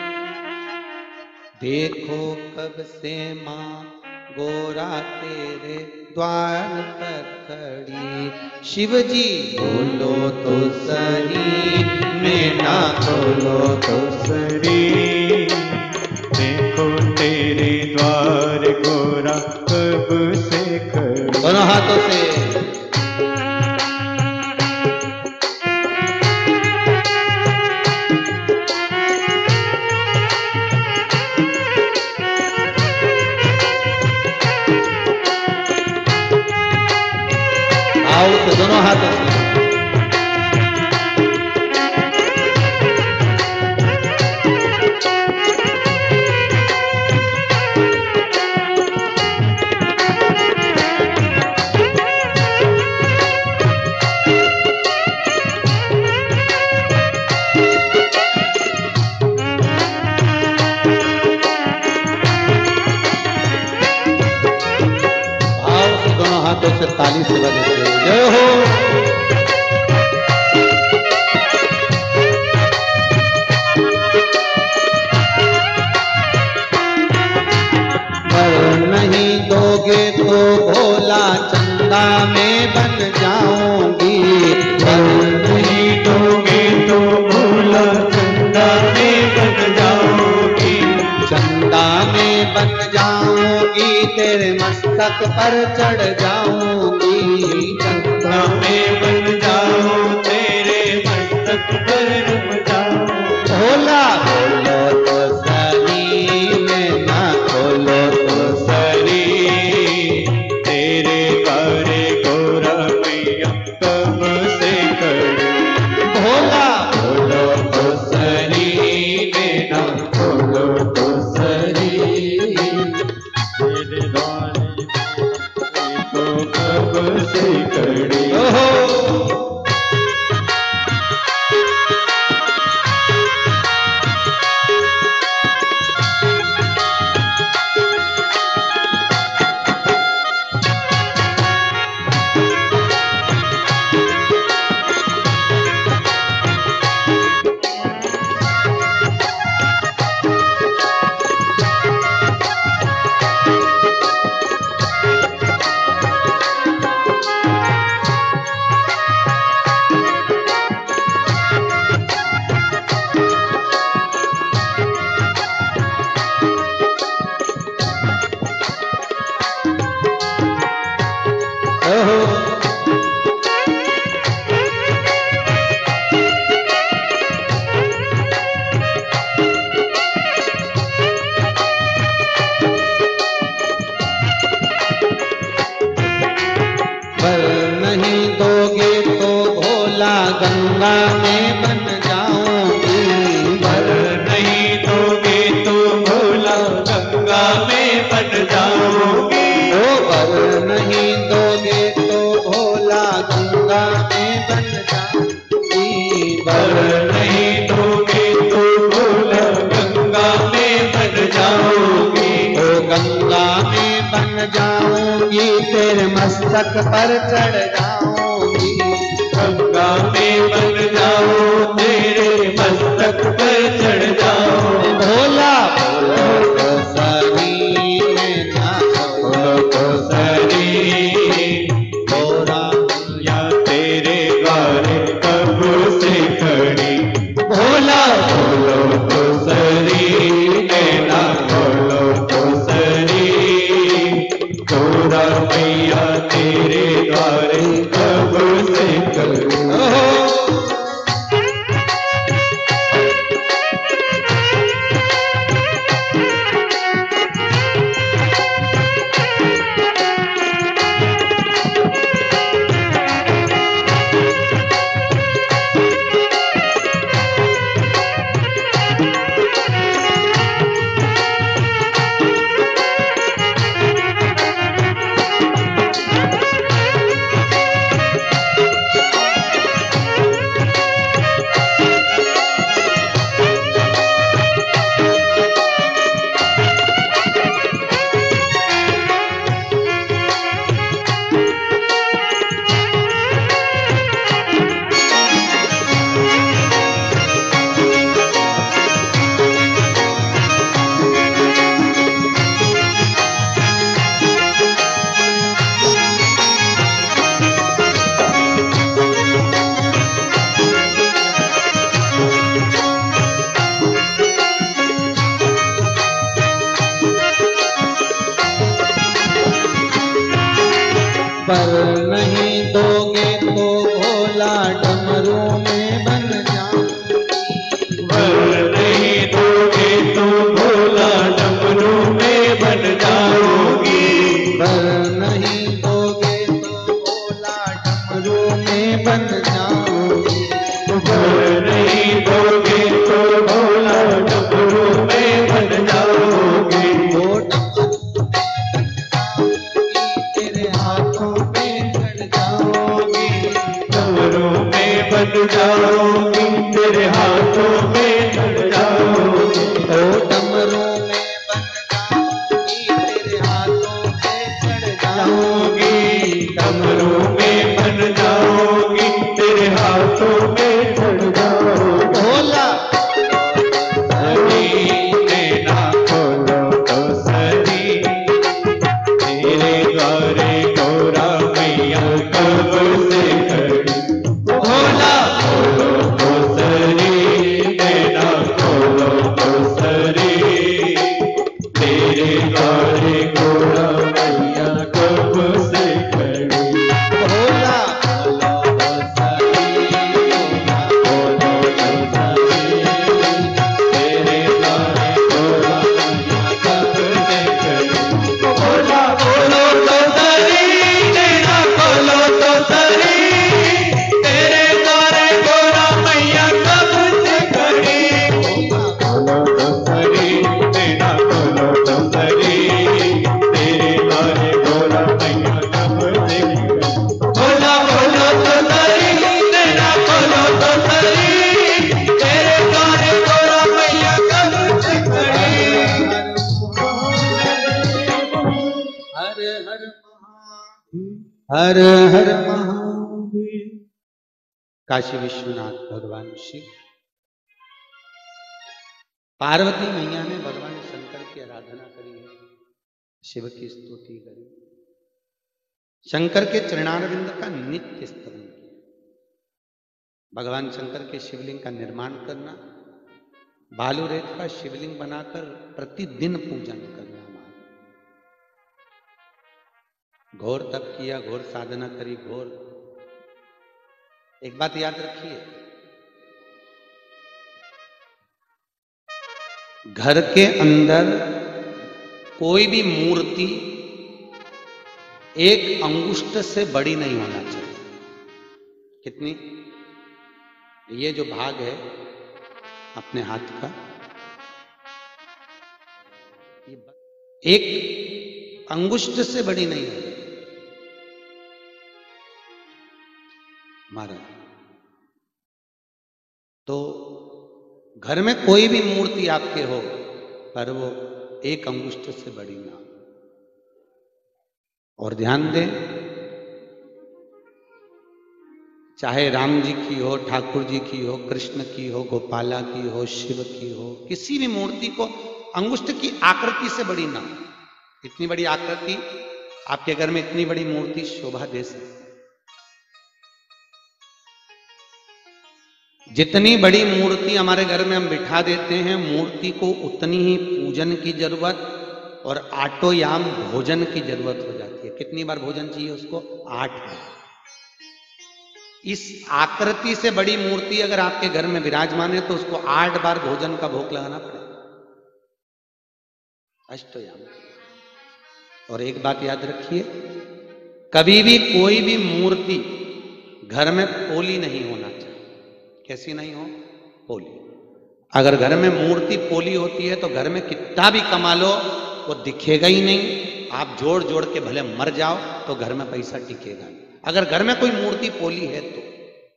देखो कब से माँ गोरा तेरे द्वार पर खड़ी। शिव जी बोलो तो सही, नैना खोलो तो सरी, देखो तेरे द्वार गोरा कब से खड़ी। दोनों हाथों से दोनों हाथों से भाव से, दोनों हाथों से ताली से बजे जय हो। भोला चंदा में बन जाऊंगी। वर नहीं दोगे तो भोला चंदा में बन जाऊंगी। चंदा में बन जाऊंगी, तेरे मस्तक पर चढ़ जाऊंगी। चंदा में बन जाऊं, तेरे मस्तक पर रुक जाऊं। भोला बोलो तो सही, में ना खोलो तो सरी तेरे द्वारे गोरा मैया कब से खड़ी। भोला बोलो तो सरी, में ना खोलो तो सरी तेरे द्वारे तो कब से खड़ी। ओहो गंगा में बन जाऊंगी। वर नहीं दोगे तो भोला गंगा में बन जाऊंगी। ओ वर नहीं दोगे तो भोला गंगा में बन जाऊंगी। वर नहीं दोगे तो भोला गंगा में बन जाऊंगी। ओ गंगा में बन जाऊंगी, तेरे मस्तक पर चढ़ जाऊंगी। गंगा में बन जाऊं, तेरे मस्तक पर चढ़ जाऊं। भोला बोलो तो सही, में ना बोलो तो सही गोरा मैया तेरे द्वारे कब से खड़ी। भोला बोलो तो सही, में ना बोलो तो सही गोरा मैया तेरे द्वारे कब से खड़ी। हर हर महादेव। काशी विश्वनाथ भगवान शिव, पार्वती मैया ने भगवान शंकर की आराधना करी है, शिव की स्तुति करी, शंकर के चरणारविंद का नित्य स्तवन किया। भगवान शंकर के शिवलिंग का निर्माण करना, बालू रेत का शिवलिंग बनाकर प्रतिदिन पूजन करना, घोर तप किया, घोर साधना करी, घोर। एक बात याद रखिए, घर के अंदर कोई भी मूर्ति एक अंगुष्ठ से बड़ी नहीं होना चाहिए। कितनी? ये जो भाग है अपने हाथ का, ये एक अंगुष्ठ से बड़ी नहीं है महाराज। तो घर में कोई भी मूर्ति आपके हो, पर वो एक अंगुष्ठ से बड़ी ना। और ध्यान दें, चाहे राम जी की हो, ठाकुर जी की हो, कृष्ण की हो, गोपाला की हो, शिव की हो, किसी भी मूर्ति को अंगुष्ठ की आकृति से बड़ी ना। इतनी बड़ी आकृति आपके घर में, इतनी बड़ी मूर्ति शोभा दे सकती। जितनी बड़ी मूर्ति हमारे घर में हम बिठा देते हैं, मूर्ति को उतनी ही पूजन की जरूरत और आटोयाम भोजन की जरूरत हो जाती है। कितनी बार भोजन चाहिए उसको? आठ बार। इस आकृति से बड़ी मूर्ति अगर आपके घर में विराजमान है तो उसको आठ बार भोजन का भोग लगाना पड़ेगा, अष्टयाम। और एक बात याद रखिए, कभी भी कोई भी मूर्ति घर में पोली नहीं होना चाहिए। कैसी नहीं हो? पोली। अगर घर में मूर्ति पोली होती है तो घर में कितना भी कमा लो वो दिखेगा ही नहीं। आप जोड़ जोड़ के भले मर जाओ तो घर में पैसा टिकेगा नहीं। अगर घर में कोई मूर्ति पोली है तो,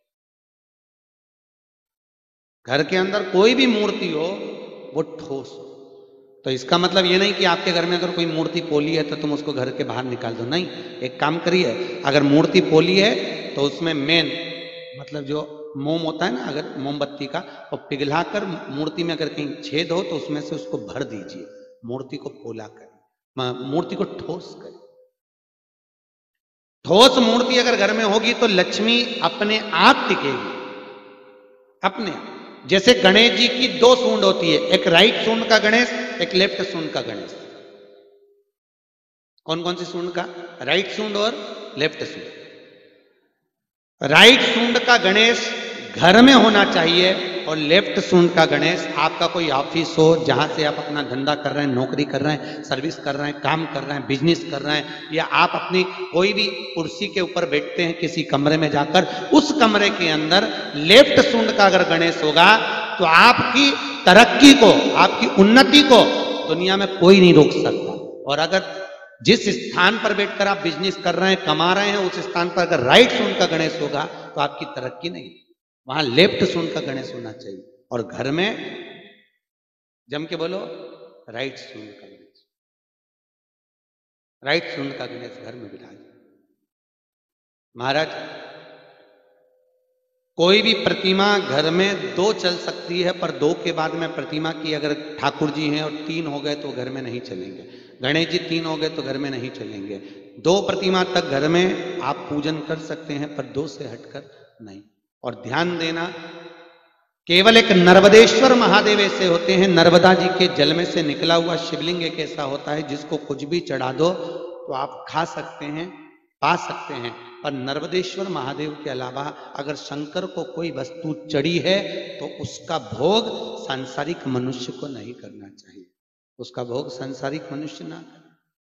घर के अंदर कोई भी मूर्ति हो वो ठोस हो। तो इसका मतलब ये नहीं कि आपके घर में अगर कोई मूर्ति पोली है तो तुम उसको घर के बाहर निकाल दो। नहीं, एक काम करिए, अगर मूर्ति पोली है तो उसमें मेन मतलब जो मोम होता है ना, अगर मोमबत्ती का, और पिघलाकर मूर्ति में अगर कहीं छेद हो तो उसमें से उसको भर दीजिए। मूर्ति को पोला करें, मूर्ति को ठोस करें। ठोस मूर्ति अगर घर में होगी तो लक्ष्मी अपने आप टिकेगी, अपने आप। जैसे गणेश जी की दो सूंड होती है, एक राइट सूंड का गणेश, एक लेफ्ट सूंड का गणेश। कौन कौन सी सूंड का? राइट सूंड और लेफ्ट सूंड। राइट सूंड का गणेश घर में होना चाहिए और लेफ्ट सूंड का गणेश आपका कोई ऑफिस हो, जहां से आप अपना धंधा कर रहे हैं, नौकरी कर रहे हैं, सर्विस कर रहे हैं, काम कर रहे हैं, बिजनेस कर रहे हैं, या आप अपनी कोई भी कुर्सी के ऊपर बैठते हैं किसी कमरे में जाकर, उस कमरे के अंदर लेफ्ट सूंड का अगर गणेश होगा तो आपकी तरक्की को, आपकी उन्नति को दुनिया में कोई नहीं रोक सकता। और अगर जिस स्थान पर बैठकर आप बिजनेस कर रहे हैं, कमा रहे हैं, उस स्थान पर अगर राइट सूंड का गणेश होगा तो आपकी तरक्की नहीं, वहां लेफ्ट सूंड का गणेश होना चाहिए। और घर में जम के बोलो, राइट सूंड का गणेश, राइट सूंड का गणेश घर में बिठाए। महाराज, कोई भी प्रतिमा घर में दो चल सकती है, पर दो के बाद में प्रतिमा की अगर ठाकुर जी हैं और तीन हो गए तो घर में नहीं चलेंगे। गणेश जी तीन हो गए तो घर में नहीं चलेंगे। दो प्रतिमा तक घर में आप पूजन कर सकते हैं, पर दो से हटकर नहीं। और ध्यान देना, केवल एक नर्मदेश्वर महादेव ऐसे होते हैं, नर्मदा जी के जल में से निकला हुआ शिवलिंग एक ऐसा होता है जिसको कुछ भी चढ़ा दो तो आप खा सकते हैं, पा सकते हैं। पर नर्मदेश्वर महादेव के अलावा अगर शंकर को कोई वस्तु चढ़ी है तो उसका भोग सांसारिक मनुष्य को नहीं करना चाहिए। उसका भोग सांसारिक मनुष्य ना करे।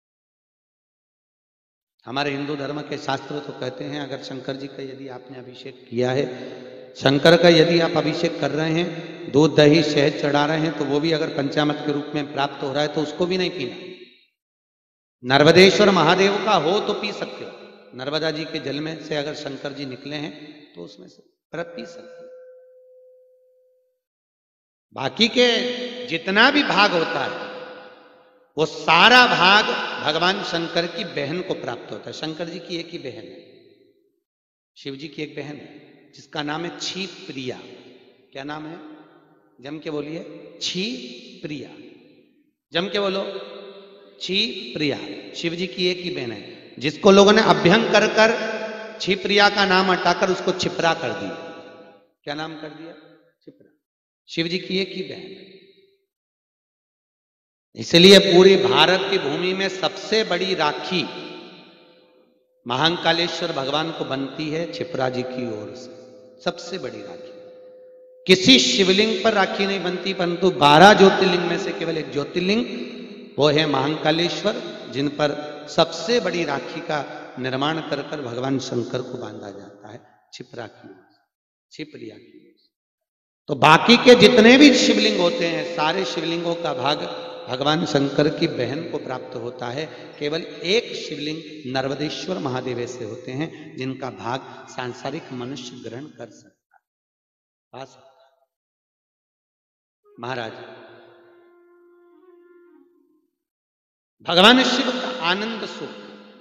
हमारे हिंदू धर्म के शास्त्र तो कहते हैं, अगर शंकर जी का यदि आपने अभिषेक किया है, शंकर का यदि आप अभिषेक कर रहे हैं, दूध दही शहद चढ़ा रहे हैं, तो वो भी अगर पंचामृत के रूप में प्राप्त हो रहा है तो उसको भी नहीं पीना। नर्मदेश्वर महादेव का हो तो पी सकते हो। नर्मदा जी के जल में से अगर शंकर जी निकले हैं तो उसमें से प्रत पी सकते हो। बाकी के जितना भी भाग होता है वो सारा भाग भगवान शंकर की बहन को प्राप्त होता है। शंकर जी की एक ही बहन है, शिव जी की एक बहन है जिसका नाम है छी प्रिया। क्या नाम है? जम के बोलिए, छी प्रिया। जम के बोलो, छी प्रिया। शिव जी की एक ही बहन है जिसको लोगों ने अभ्यंग कर कर छी प्रिया का नाम हटाकर उसको छिपरा कर दिया। क्या नाम कर दिया? छिपरा। शिव जी की एक ही बहन है। इसलिए पूरी भारत की भूमि में सबसे बड़ी राखी महाकालेश्वर भगवान को बनती है छिपरा जी की ओर से। सबसे बड़ी राखी किसी शिवलिंग पर राखी नहीं बनती, परंतु बारह ज्योतिर्लिंग में से केवल एक ज्योतिर्लिंग वो है महाकालेश्वर, जिन पर सबसे बड़ी राखी का निर्माण कर कर भगवान शंकर को बांधा जाता है छिपरा की ओर से, छिपरिया की ओर से। तो बाकी के जितने भी शिवलिंग होते हैं सारे शिवलिंगों का भाग भगवान शंकर की बहन को प्राप्त होता है। केवल एक शिवलिंग नर्मदेश्वर महादेव से होते हैं जिनका भाग सांसारिक मनुष्य ग्रहण कर सकता है, पा सकता है। महाराज, भगवान शिव का आनंद सुख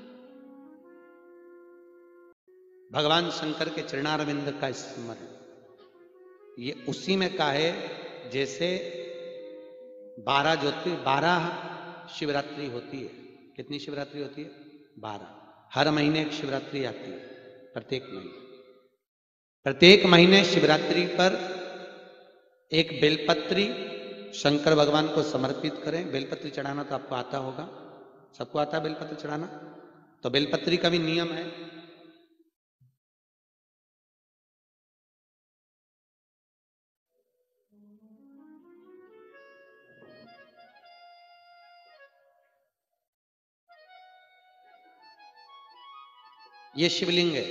भगवान शंकर के चरणारविंद का स्मरण, ये उसी में का है जैसे बारह ज्योति बारह शिवरात्रि होती है। कितनी शिवरात्रि होती है? बारह। हर महीने एक शिवरात्रि आती है, प्रत्येक महीने प्रत्येक महीने शिवरात्रि पर एक बेलपत्री शंकर भगवान को समर्पित करें। बेलपत्री चढ़ाना तो आपको आता होगा, सबको आता है बेलपत्र चढ़ाना। तो बेलपत्री का भी नियम है। ये शिवलिंग है,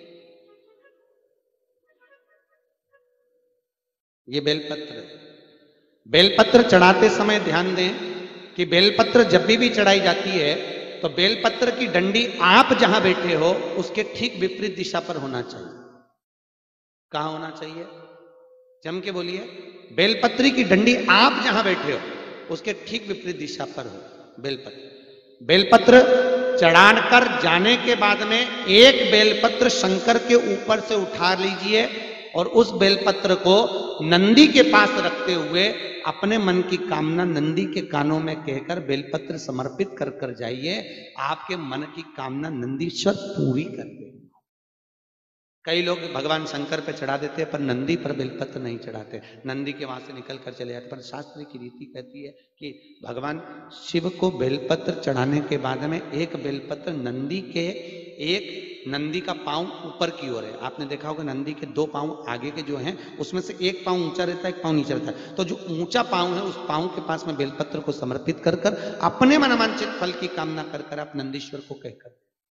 ये बेलपत्र है। बेलपत्र चढ़ाते समय ध्यान दें कि बेलपत्र जब भी भी चढ़ाई जाती है तो बेलपत्र की डंडी आप जहां बैठे हो उसके ठीक विपरीत दिशा पर होना चाहिए। कहां होना चाहिए? जम के बोलिए। बेलपत्री की डंडी आप जहां बैठे हो उसके ठीक विपरीत दिशा पर हो बेलपत्र। बेलपत्र चढ़ाकर जाने के बाद में एक बेलपत्र शंकर के ऊपर से उठा लीजिए और उस बेलपत्र को नंदी के पास रखते हुए अपने मन की कामना नंदी के कानों में कहकर बेलपत्र समर्पित कर कर जाइए। आपके मन की कामना नंदीश्वर पूरी कर देंगे। कई लोग भगवान शंकर पे चढ़ा देते हैं पर नंदी पर बेलपत्र नहीं चढ़ाते, नंदी के वहां से निकल कर चले जाते। पर शास्त्र की रीति कहती है कि भगवान शिव को बेलपत्र चढ़ाने के बाद में एक बेलपत्र नंदी के, एक नंदी का पांव ऊपर की ओर है। आपने देखा होगा नंदी के दो पांव आगे के जो हैं उसमें से एक पांव ऊंचा रहता है, एक पांव नीचा रहता है। तो जो ऊंचा पांव है उस पांव के पास में बेलपत्र को समर्पित कर कर अपने मनवांछित फल की कामना कर कर आप नंदीश्वर को कहकर।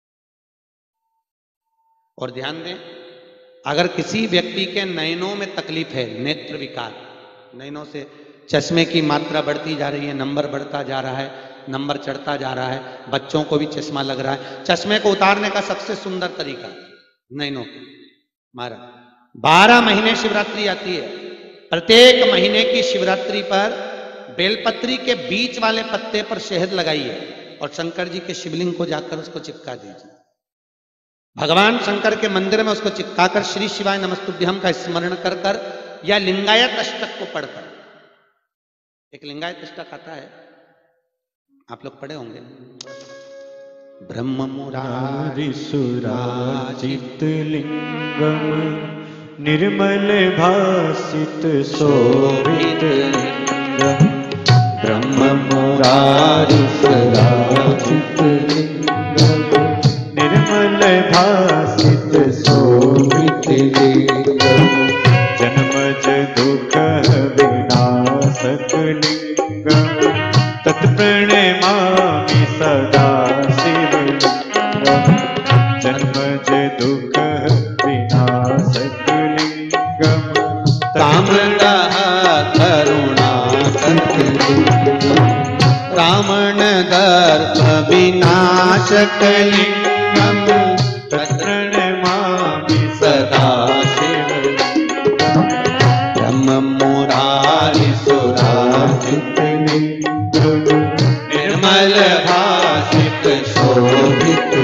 और ध्यान दें, अगर किसी व्यक्ति के नयनों में तकलीफ है, नेत्र विकार, नयनों से चश्मे की मात्रा बढ़ती जा रही है, नंबर बढ़ता जा रहा है, नंबर चढ़ता जा रहा है, बच्चों को भी चश्मा लग रहा है। चश्मे को उतारने का सबसे सुंदर तरीका नयनों को मारा। बारह महीने शिवरात्रि आती है। प्रत्येक महीने की शिवरात्रि पर बेलपत्री के बीच वाले पत्ते पर शहद लगाइए और शंकर जी के शिवलिंग को जाकर उसको चिपका दीजिए। भगवान शंकर के मंदिर में उसको चिपकाकर श्री शिवाय नमस्तुभ्यम का स्मरण कर कर या लिंगायत अष्टक को पढ़कर, एक लिंगायत अष्टक आता है, आप लोग पढ़े होंगे। ब्रह्म मुरारी सुराजित लिंगम निर्मल भासित शोभित लिंगम, ब्रह्म मुरारी सुराजित लिंगम निर्मल भासित शोभित लिंगम, जन्मज दुख विनाशक लिंगम, तत्प्रणमामि सदा शिवलिंगम, जन्मज दुख विनाशक लिंगम, ताम्रदः करुणाकर लिंगम, रावण दर्प विनाशक लिंगम, तत्प्रणमामि सदा शिवलिंगम, ब्रह्म मुरारी सुराजित लिंगम, निर्मल भासित शोभित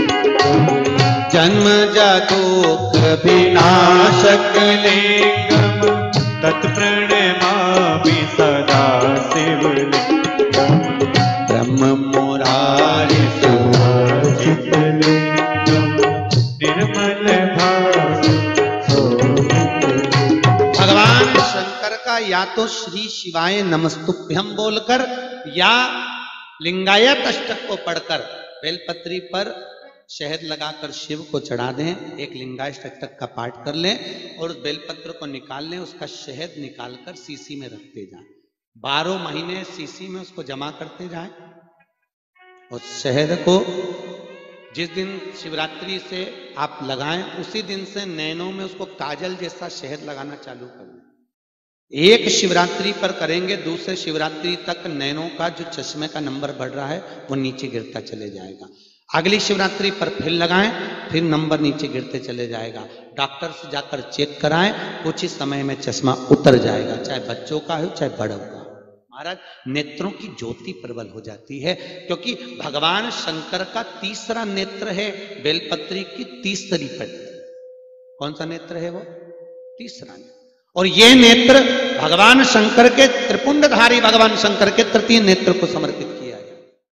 जन्म जातोक विनाशक लिंगम तत्प्रणमामि सदा शिवलिंगम ब्रह्म मुरारी सुभाषित लिंगम निर्मल भासित शोभित। भगवान शंकर का या तो श्री शिवाय नमस्तुभ्यम बोलकर या लिंगायत अष्टक को पढ़कर बेलपत्री पर शहद लगाकर शिव को चढ़ा दें, एक लिंगायत अष्टक का पाठ कर लें और उस बेलपत्र को निकाल लें, उसका शहद निकालकर सीसी में रखते जाएं। बारह महीने सीसी में उसको जमा करते जाएं। उस शहद को जिस दिन शिवरात्रि से आप लगाएं उसी दिन से नैनों में उसको काजल जैसा शहद लगाना चालू कर दें। एक शिवरात्रि पर करेंगे, दूसरे शिवरात्रि तक नैनों का जो चश्मे का नंबर बढ़ रहा है वो नीचे गिरता चले जाएगा। अगली शिवरात्रि पर फिर लगाएं, फिर नंबर नीचे गिरते चले जाएगा। डॉक्टर से जाकर चेक कराएं, कुछ ही समय में चश्मा उतर जाएगा, चाहे बच्चों का हो चाहे बड़ों का। महाराज नेत्रों की ज्योति प्रबल हो जाती है, क्योंकि भगवान शंकर का तीसरा नेत्र है बेलपत्री की तीसरी पट्टी। कौन सा नेत्र है वो? तीसरा नेत्र। और ये नेत्र भगवान शंकर के त्रिपुंडधारी भगवान शंकर के तृतीय नेत्र को समर्पित